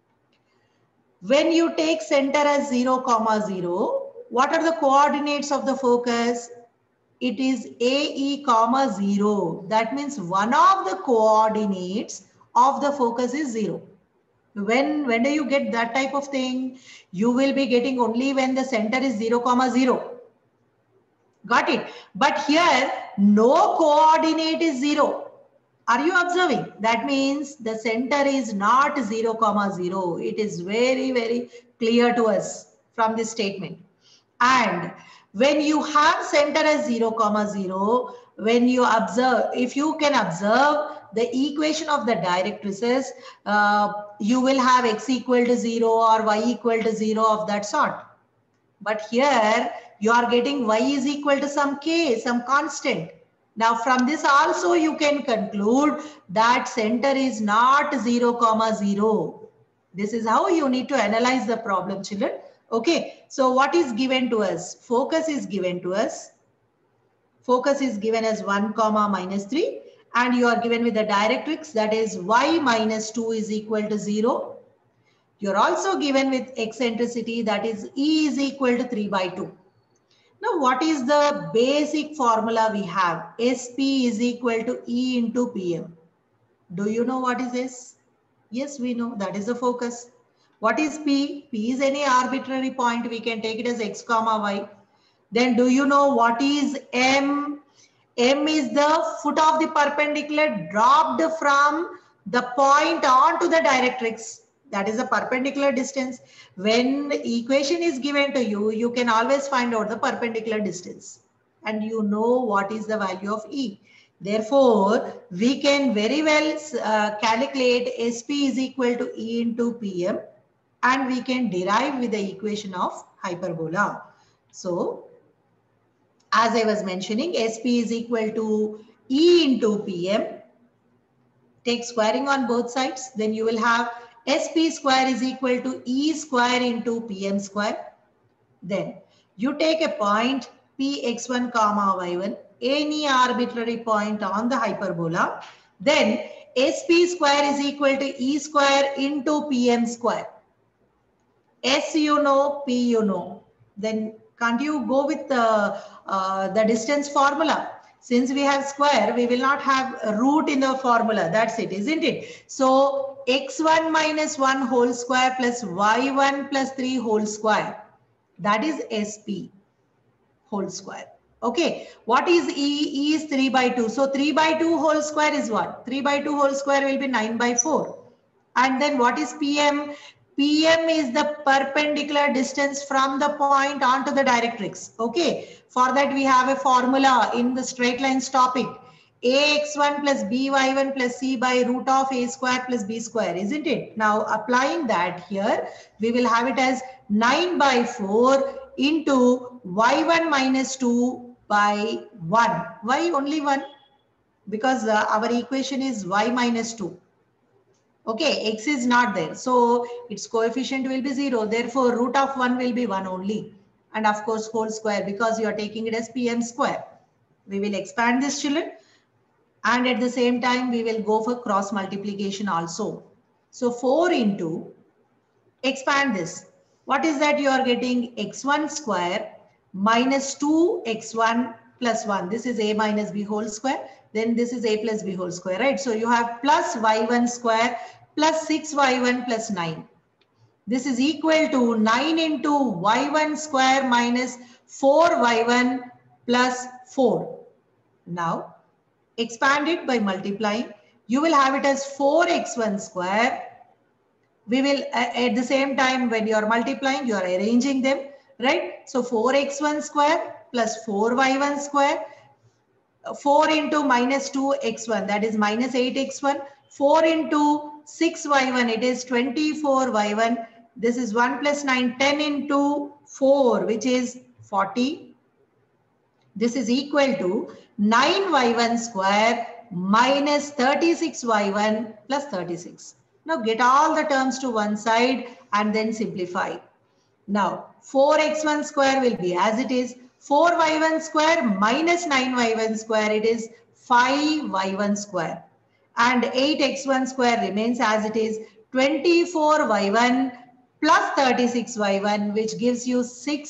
When you take center as 0, comma 0, what are the coordinates of the focus? It is AE, comma 0. That means one of the coordinates of the focus is 0. When do you get that type of thing? You will be getting only when the center is 0, comma 0. Got it? But here, no coordinate is 0. Are you observing? That means the center is not 0, comma 0. It is very, very clear to us from this statement. And when you have center as 0, comma 0, when you observe, if you can observe the equation of the directrices, you will have x equal to 0 or y equal to 0 of that sort. But here you are getting y is equal to some k, some constant. Now from this also you can conclude that center is not 0, comma 0. This is how you need to analyze the problem, children. Okay, so what is given to us? Focus is given to us. Focus is given as 1, comma minus 3, and you are given with the directrix, that is y minus 2 is equal to 0. You are also given with eccentricity, that is E is equal to 3 by 2. Now, what is the basic formula we have? SP is equal to E into PM. Do you know what is S? Yes, we know that is the focus. What is P? P is any arbitrary point. We can take it as x, comma y. Then do you know what is M? M is the foot of the perpendicular dropped from the point onto the directrix. That is a perpendicular distance. When the equation is given to you, you can always find out the perpendicular distance. And you know what is the value of E. Therefore, we can very well calculate SP is equal to E into PM, and we can derive with the equation of hyperbola. So, as I was mentioning, SP is equal to E into PM. Take squaring on both sides. Then you will have SP square is equal to E square into PM square. Then you take a point Px1 comma y1, any arbitrary point on the hyperbola. Then SP square is equal to E square into PM square. S you know, P you know. Then can't you go with the distance formula? Since we have square, we will not have a root in the formula. That's it, isn't it? So x1 minus 1 whole square plus y1 plus 3 whole square. That is SP whole square. Okay. What is E? E is 3 by 2. So 3 by 2 whole square is what? 3 by 2 whole square will be 9 by 4. And then what is PM? PM is the perpendicular distance from the point onto the directrix. Okay. For that we have a formula in the straight lines topic. Ax1 plus by1 plus c by root of a square plus b square, isn't it? Now applying that here, we will have it as 9 by 4 into y1 minus 2 by 1. Why only 1? Because our equation is y minus 2. Okay, x is not there. So its coefficient will be 0. Therefore, root of 1 will be 1 only. And of course, whole square, because you are taking it as PM square. We will expand this, children. And at the same time, we will go for cross multiplication also. So 4 into, expand this. What is that you are getting? X1 square minus 2x1 plus 1. This is a minus b whole square. Then this is a plus b whole square, right? So you have plus y1 square plus 6y1 plus 9. This is equal to 9 into y1 square minus 4y1 plus 4. Now, expand it by multiplying. You will have it as 4x1 square. We will, at the same time, when you are multiplying, you are arranging them, right? So 4x1 square plus 4y1 square. 4 into minus 2x1, that is minus 8x1. 4 into 6y1, it is 24y1. This is 1 plus 9, 10 into 4, which is 40. This is equal to 9y1 square minus 36y1 plus 36. Now get all the terms to one side and then simplify. Now 4x1 square will be as it is. 4y1 square minus 9y1 square, it is 5y1 square. And 8x1 square remains as it is, 24y1 plus 36y1, which gives you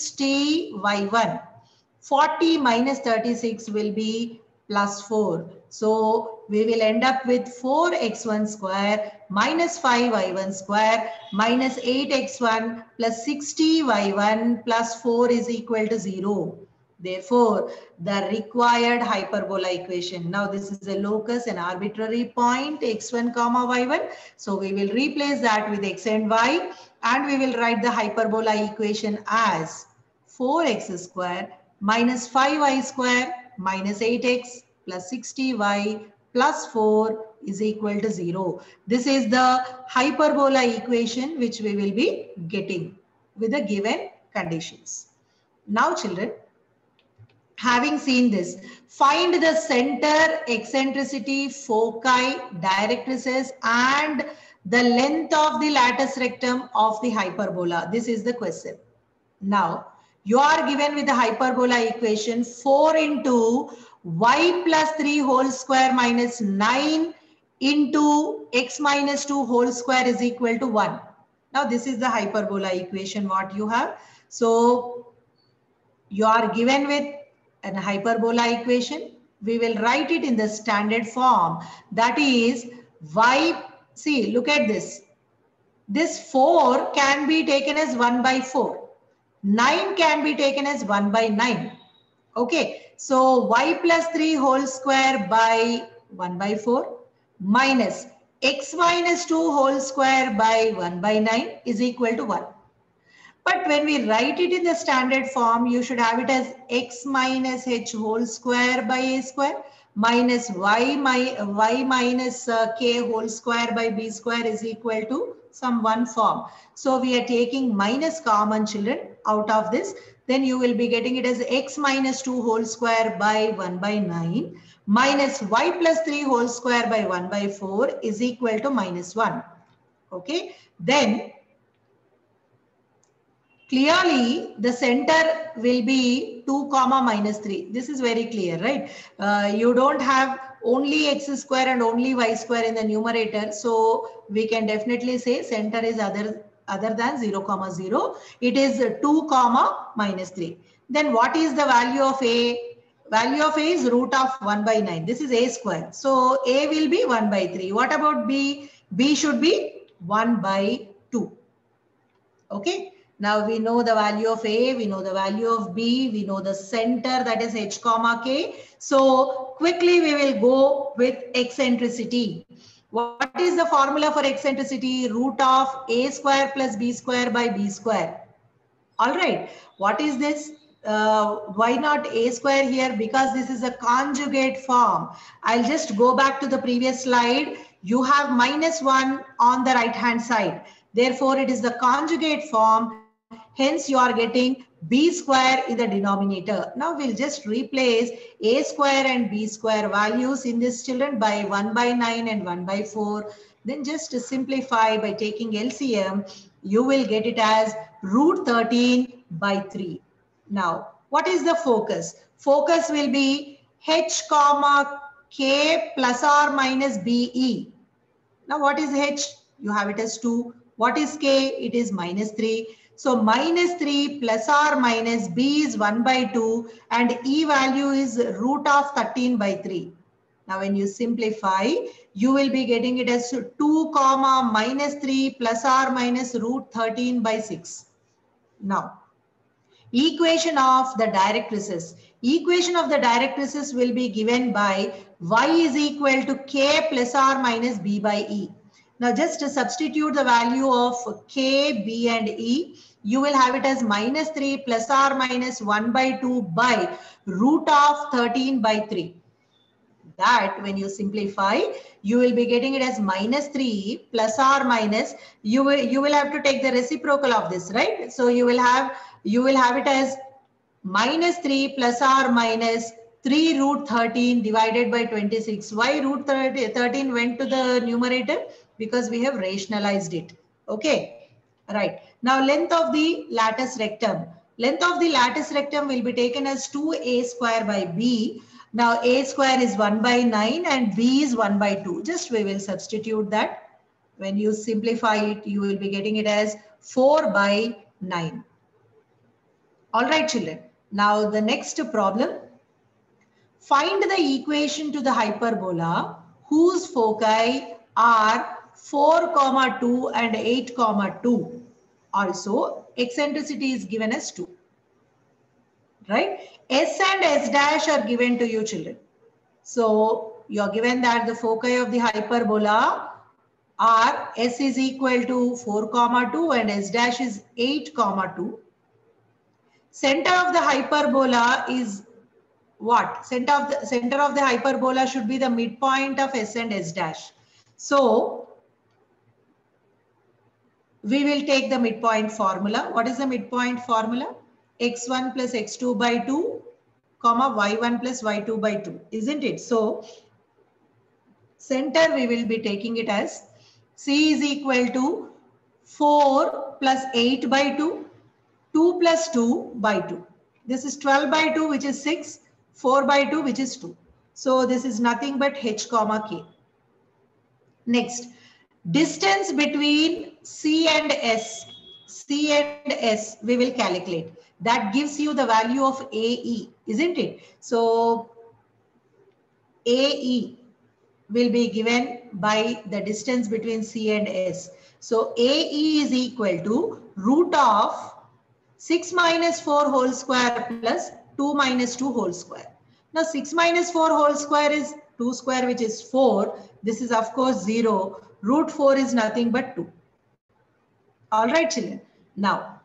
60y1. 40 minus 36 will be plus 4. So we will end up with 4x1 square minus 5y1 square minus 8x1 plus 60y1 plus 4 is equal to 0. Therefore, the required hyperbola equation. Now this is a locus, an arbitrary point, x1 comma y1. So we will replace that with x and y, and we will write the hyperbola equation as 4x square minus 5y square minus 8x plus 60y plus 4 is equal to 0. This is the hyperbola equation which we will be getting with the given conditions. Now children, having seen this, find the center, eccentricity, foci, directrices and the length of the latus rectum of the hyperbola. This is the question. Now, you are given with the hyperbola equation 4 into y plus 3 whole square minus 9 into x minus 2 whole square is equal to 1. Now, this is the hyperbola equation what you have. So, you are given with an hyperbola equation. We will write it in the standard form. That is y, see, look at this. This 4 can be taken as 1 by 4. 9 can be taken as 1 by 9. Okay, so y plus 3 whole square by 1 by 4 minus x minus 2 whole square by 1 by 9 is equal to 1. But when we write it in the standard form, you should have it as x minus h whole square by a square minus y minus k whole square by b square is equal to some one form. So we are taking minus common, children, out of this. Then you will be getting it as x minus 2 whole square by 1 by 9 minus y plus 3 whole square by 1 by 4 is equal to minus 1. Okay. Then clearly, the center will be 2 comma minus 3. This is very clear, right? You don't have only x square and only y square in the numerator. So we can definitely say center is other than 0 comma 0. It is 2 comma minus 3. Then what is the value of a? Value of a is root of 1 by 9. This is a square. So a will be 1 by 3. What about b? B should be 1 by 2. Okay. Now we know the value of A, we know the value of B, we know the center, that is h comma k. So quickly we will go with eccentricity. What is the formula for eccentricity? Root of A square plus B square by B square. All right. What is this? Why not A square here? Because this is a conjugate form. I'll just go back to the previous slide. You have minus 1 on the right hand side. Therefore, it is the conjugate form. Hence, you are getting b square in the denominator. Now, we'll just replace a square and b square values in this, children, by 1 by 9 and 1 by 4. Then just to simplify by taking LCM, you will get it as root 13 by 3. Now, what is the focus? Focus will be h comma k plus or minus be. Now, what is h? You have it as 2. What is k? It is minus 3. So minus 3 plus or minus b is 1 by 2 and e value is root of 13 by 3. Now when you simplify, you will be getting it as 2 comma minus 3 plus or minus root 13 by 6. Now, equation of the directrices. Equation of the directrices will be given by y is equal to k plus or minus b by e. Now just to substitute the value of k, b and e, you will have it as minus 3 plus or minus 1 by 2 by root of 13 by 3. That when you simplify, you will be getting it as minus 3 plus or minus, you will have to take the reciprocal of this, right? So you will have it as minus 3 plus or minus 3 root 13 divided by 26. Why root 13 went to the numerator? Because we have rationalized it. Okay, right. Now length of the lattice rectum. Length of the lattice rectum will be taken as 2a square by b. Now a square is 1 by 9 and b is 1 by 2. Just we will substitute that. When you simplify it, you will be getting it as 4 by 9. All right, children. Now the next problem. Find the equation to the hyperbola whose foci are 4, 2 and 8, 2. Also, eccentricity is given as 2. Right? S and S dash are given to you, children. So, you are given that the foci of the hyperbola are S is equal to 4, 2 and S dash is 8, 2. Center of the hyperbola is what? Center of the hyperbola should be the midpoint of S and S dash. So, we will take the midpoint formula. What is the midpoint formula? X1 plus X2 by 2, comma Y1 plus Y2 by 2, isn't it? So, center we will be taking it as C is equal to 4 plus 8 by 2, 2 plus 2 by 2. This is 12 by 2, which is 6, 4 by 2, which is 2. So, this is nothing but H comma K. Next, distance between C and S. C and S we will calculate. That gives you the value of AE, isn't it? So, AE will be given by the distance between C and S. So, AE is equal to root of 6 minus 4 whole square plus 2 minus 2 whole square. Now 6 minus 4 whole square is 2 square, which is 4. This is of course 0. Root 4 is nothing but 2. All right, children. Now,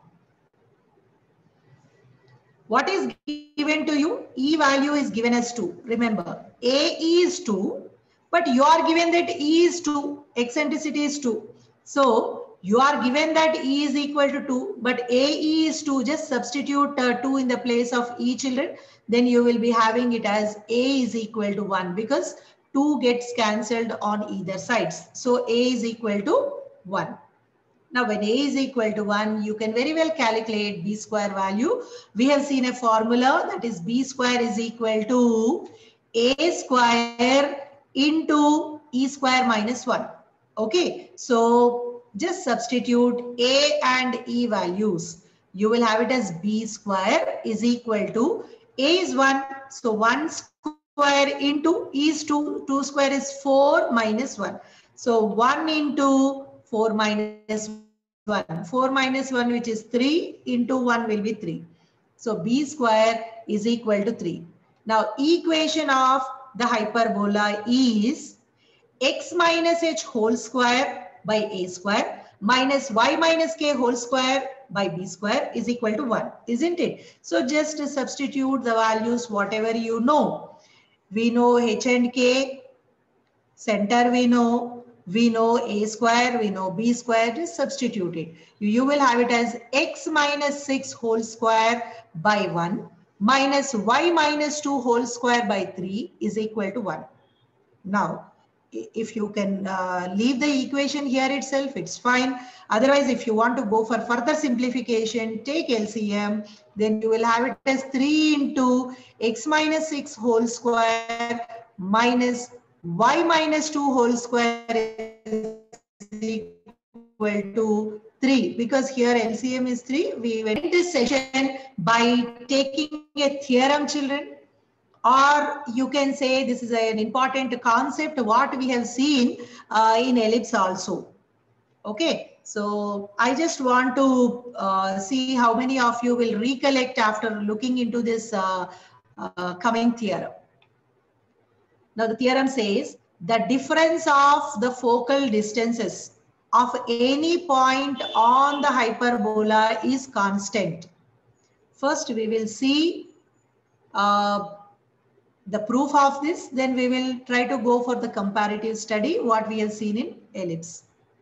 what is given to you? E value is given as 2. Remember, A is 2, but you are given that E is 2. Eccentricity is 2. So, you are given that E is equal to 2, but AE is 2. Just substitute 2 in the place of E, children. Then you will be having it as A is equal to 1 because 2 gets cancelled on either sides. So, A is equal to 1. Now, when A is equal to 1, you can very well calculate B square value. We have seen a formula, that is B square is equal to A square into E square minus 1. Okay, so just substitute A and E values. You will have it as B square is equal to A is 1. So 1 square into E is 2. 2 square is 4 minus 1. So 1 into 4 minus 1. 4 minus 1, which is 3, into 1 will be 3. So B square is equal to 3. Now equation of the hyperbola is x minus h whole square by a square minus y minus k whole square by b square is equal to 1, isn't it? So just substitute the values whatever you know. We know h and k, center we know a square, we know b square, just substitute it. You will have it as x minus 6 whole square by 1 minus y minus 2 whole square by 3 is equal to 1. Now, if you can leave the equation here itself, it's fine. Otherwise, if you want to go for further simplification, take LCM, then you will have it as 3 into x minus 6 whole square minus y minus 2 whole square is equal to 3. Because here LCM is 3, we went this session by taking a theorem, children. Or you can say this is an important concept, what we have seen in ellipse also. Okay, so I just want to see how many of you will recollect after looking into this coming theorem. Now the theorem says the difference of the focal distances of any point on the hyperbola is constant. First we will see the proof of this, then we will try to go for the comparative study, what we have seen in ellipse.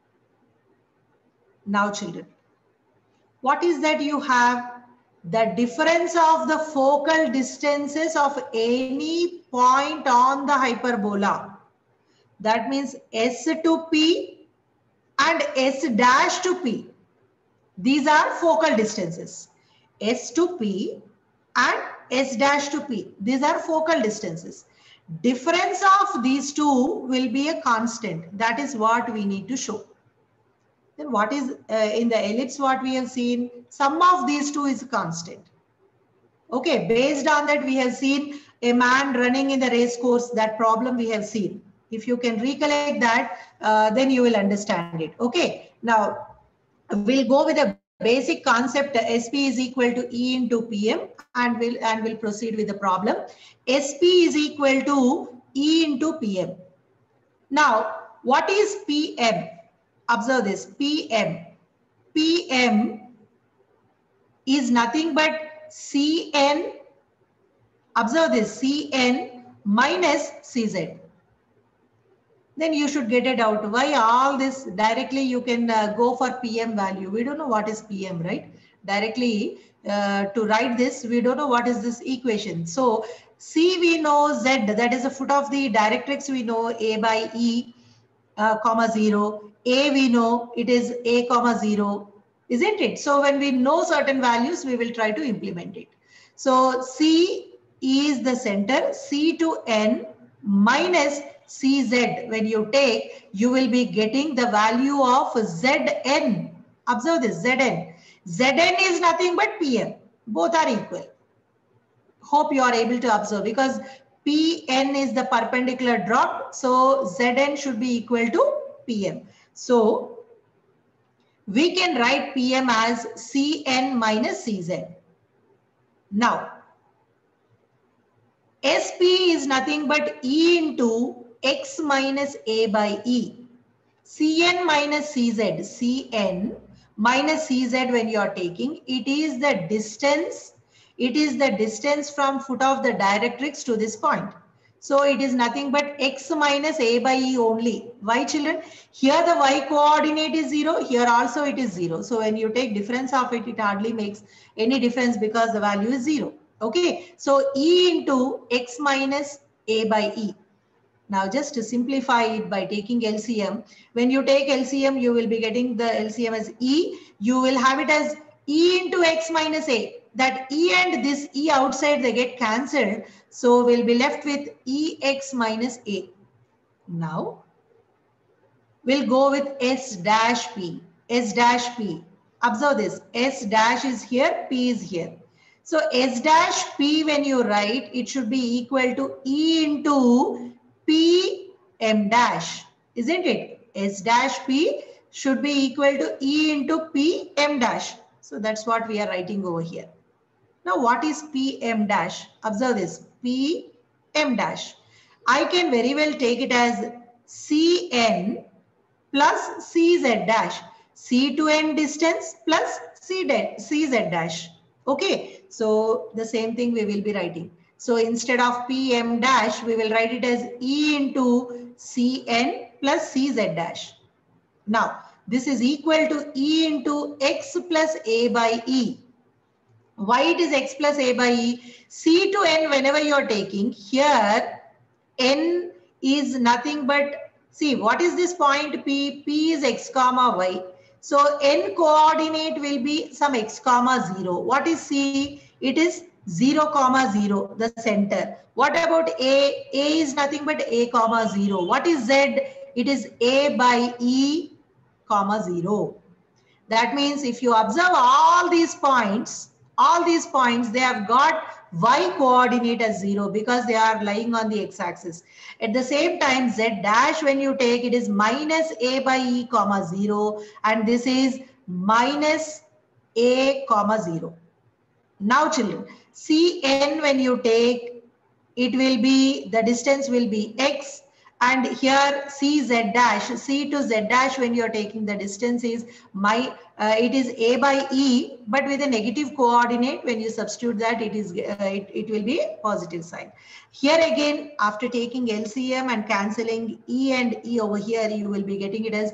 Now children, what is that you have? The difference of the focal distances of any point on the hyperbola. That means S to P and S dash to P. These are focal distances. S to P and S dash to P. These are focal distances. Difference of these two will be a constant. That is what we need to show. Then what is in the ellipse what we have seen? Sum of these two is constant. Okay, based on that we have seen a man running in the race course. That problem we have seen. If you can recollect that, then you will understand it. Okay, now we'll go with a basic concept. SP is equal to E into PM and we'll proceed with the problem. SP is equal to E into PM. Now, what is PM? Observe this, PM. PM is nothing but Cn, observe this, Cn minus Cz. Then you should get it out. Why all this? Directly you can go for PM value. We don't know what is PM, right? Directly to write this, we don't know what is this equation. So C we know Z, that is the foot of the directrix, we know A by E, comma 0. A we know it is A comma 0, isn't it? So when we know certain values, we will try to implement it. So C is the center, C to N minus CZ. When you take, you will be getting the value of Zn. Observe this, Zn. Zn is nothing but PM. Both are equal. Hope you are able to observe, because Pn is the perpendicular drop. So Zn should be equal to PM. So we can write Pm as Cn minus Cz. Now, Sp is nothing but E into x minus A by E. Cn minus Cz, Cn minus Cz when you are taking, it is the distance from foot of the directrix to this point. So it is nothing but x minus A by E only. Why, children? Here the y coordinate is 0, here also it is 0. So when you take difference of it, it hardly makes any difference because the value is 0. Okay, so E into x minus A by E. Now just to simplify it by taking LCM, when you take LCM, you will be getting the LCM as E. You will have it as E into x minus A. That E and this E outside, they get cancelled. So we'll be left with EX minus A. Now we'll go with S dash P. S dash P. Observe this. S dash is here, P is here. So S dash P, when you write, it should be equal to E into P M dash, isn't it? S dash P should be equal to E into P M dash. So that's what we are writing over here. Now what is P M dash? Observe this. P M dash. I can very well take it as Cn plus Cz dash. C to n distance plus Cz dash. Okay, so the same thing we will be writing. So instead of Pm dash, we will write it as E into Cn plus Cz dash. Now, this is equal to E into x plus A by E. Why it is x plus A by E? C to n whenever you are taking, here n is nothing but, see, what is this point P? P is x comma y. So n coordinate will be some x comma 0. What is C? It is 0 comma 0, the center. What about A? A is nothing but A comma 0. What is Z? It is A by E comma 0. That means if you observe all these points, they have got y coordinate as 0 because they are lying on the x-axis. At the same time, z dash when you take, it is minus a by e comma 0, and this is minus a comma 0. Now children, Cn when you take, it will be, the distance will be x, and here Cz dash, C to Z dash when you are taking, the distance is it is A by E, but with a negative coordinate. When you substitute that, it is it will be a positive sign. Here again, after taking LCM and cancelling E and E over here, you will be getting it as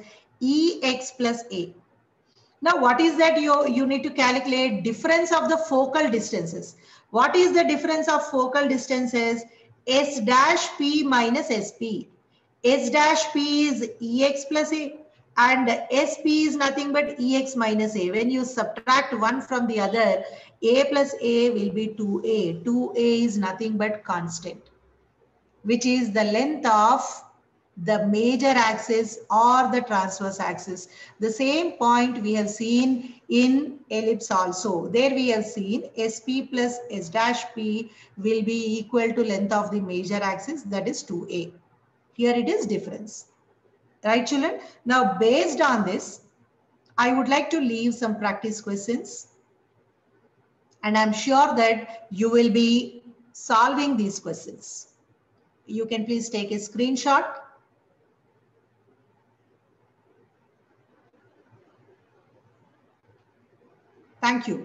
EX plus A. Now, what is that? You need to calculate difference of the focal distances. What is the difference of focal distances? S dash P minus SP. S dash P is EX plus A and SP is nothing but EX minus A. When you subtract one from the other, A plus A will be 2A. 2A is nothing but constant, which is the length of the major axis or the transverse axis. The same point we have seen in ellipse also. There we have seen SP plus S dash P will be equal to length of the major axis, that is 2A. Here it is difference. Right, children? Now, based on this, I would like to leave some practice questions. And I'm sure that you will be solving these questions. You can please take a screenshot. Thank you.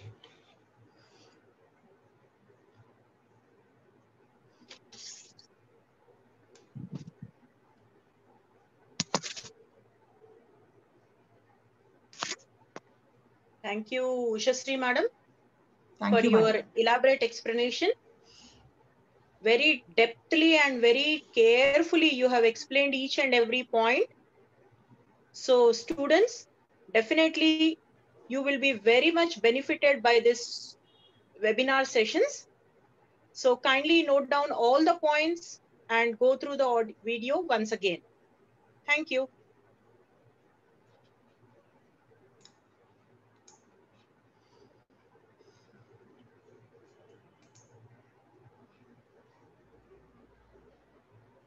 Thank you, Ushasri madam,
Thank you,
your
madam.
elaborate explanation. Very depthly and very carefully you have explained each and every point. So students, definitely you will be very much benefited by this webinar sessions. So kindly note down all the points and go through the video once again. Thank you.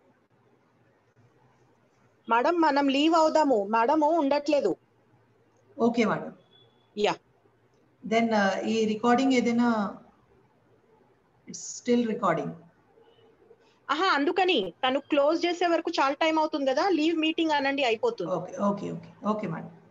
Madam, manam leave avdamu. Madam undట్లేదు.
Okay madam.
Yeah
then ఈ recording ఏదైనా it's still recording.
అందుకని తను close చేసే వరకు చాలా time అవుతుంది కదా, లీవ్ మీటింగ్ అనండి అయిపోతుంది.
Okay okay okay okay madam.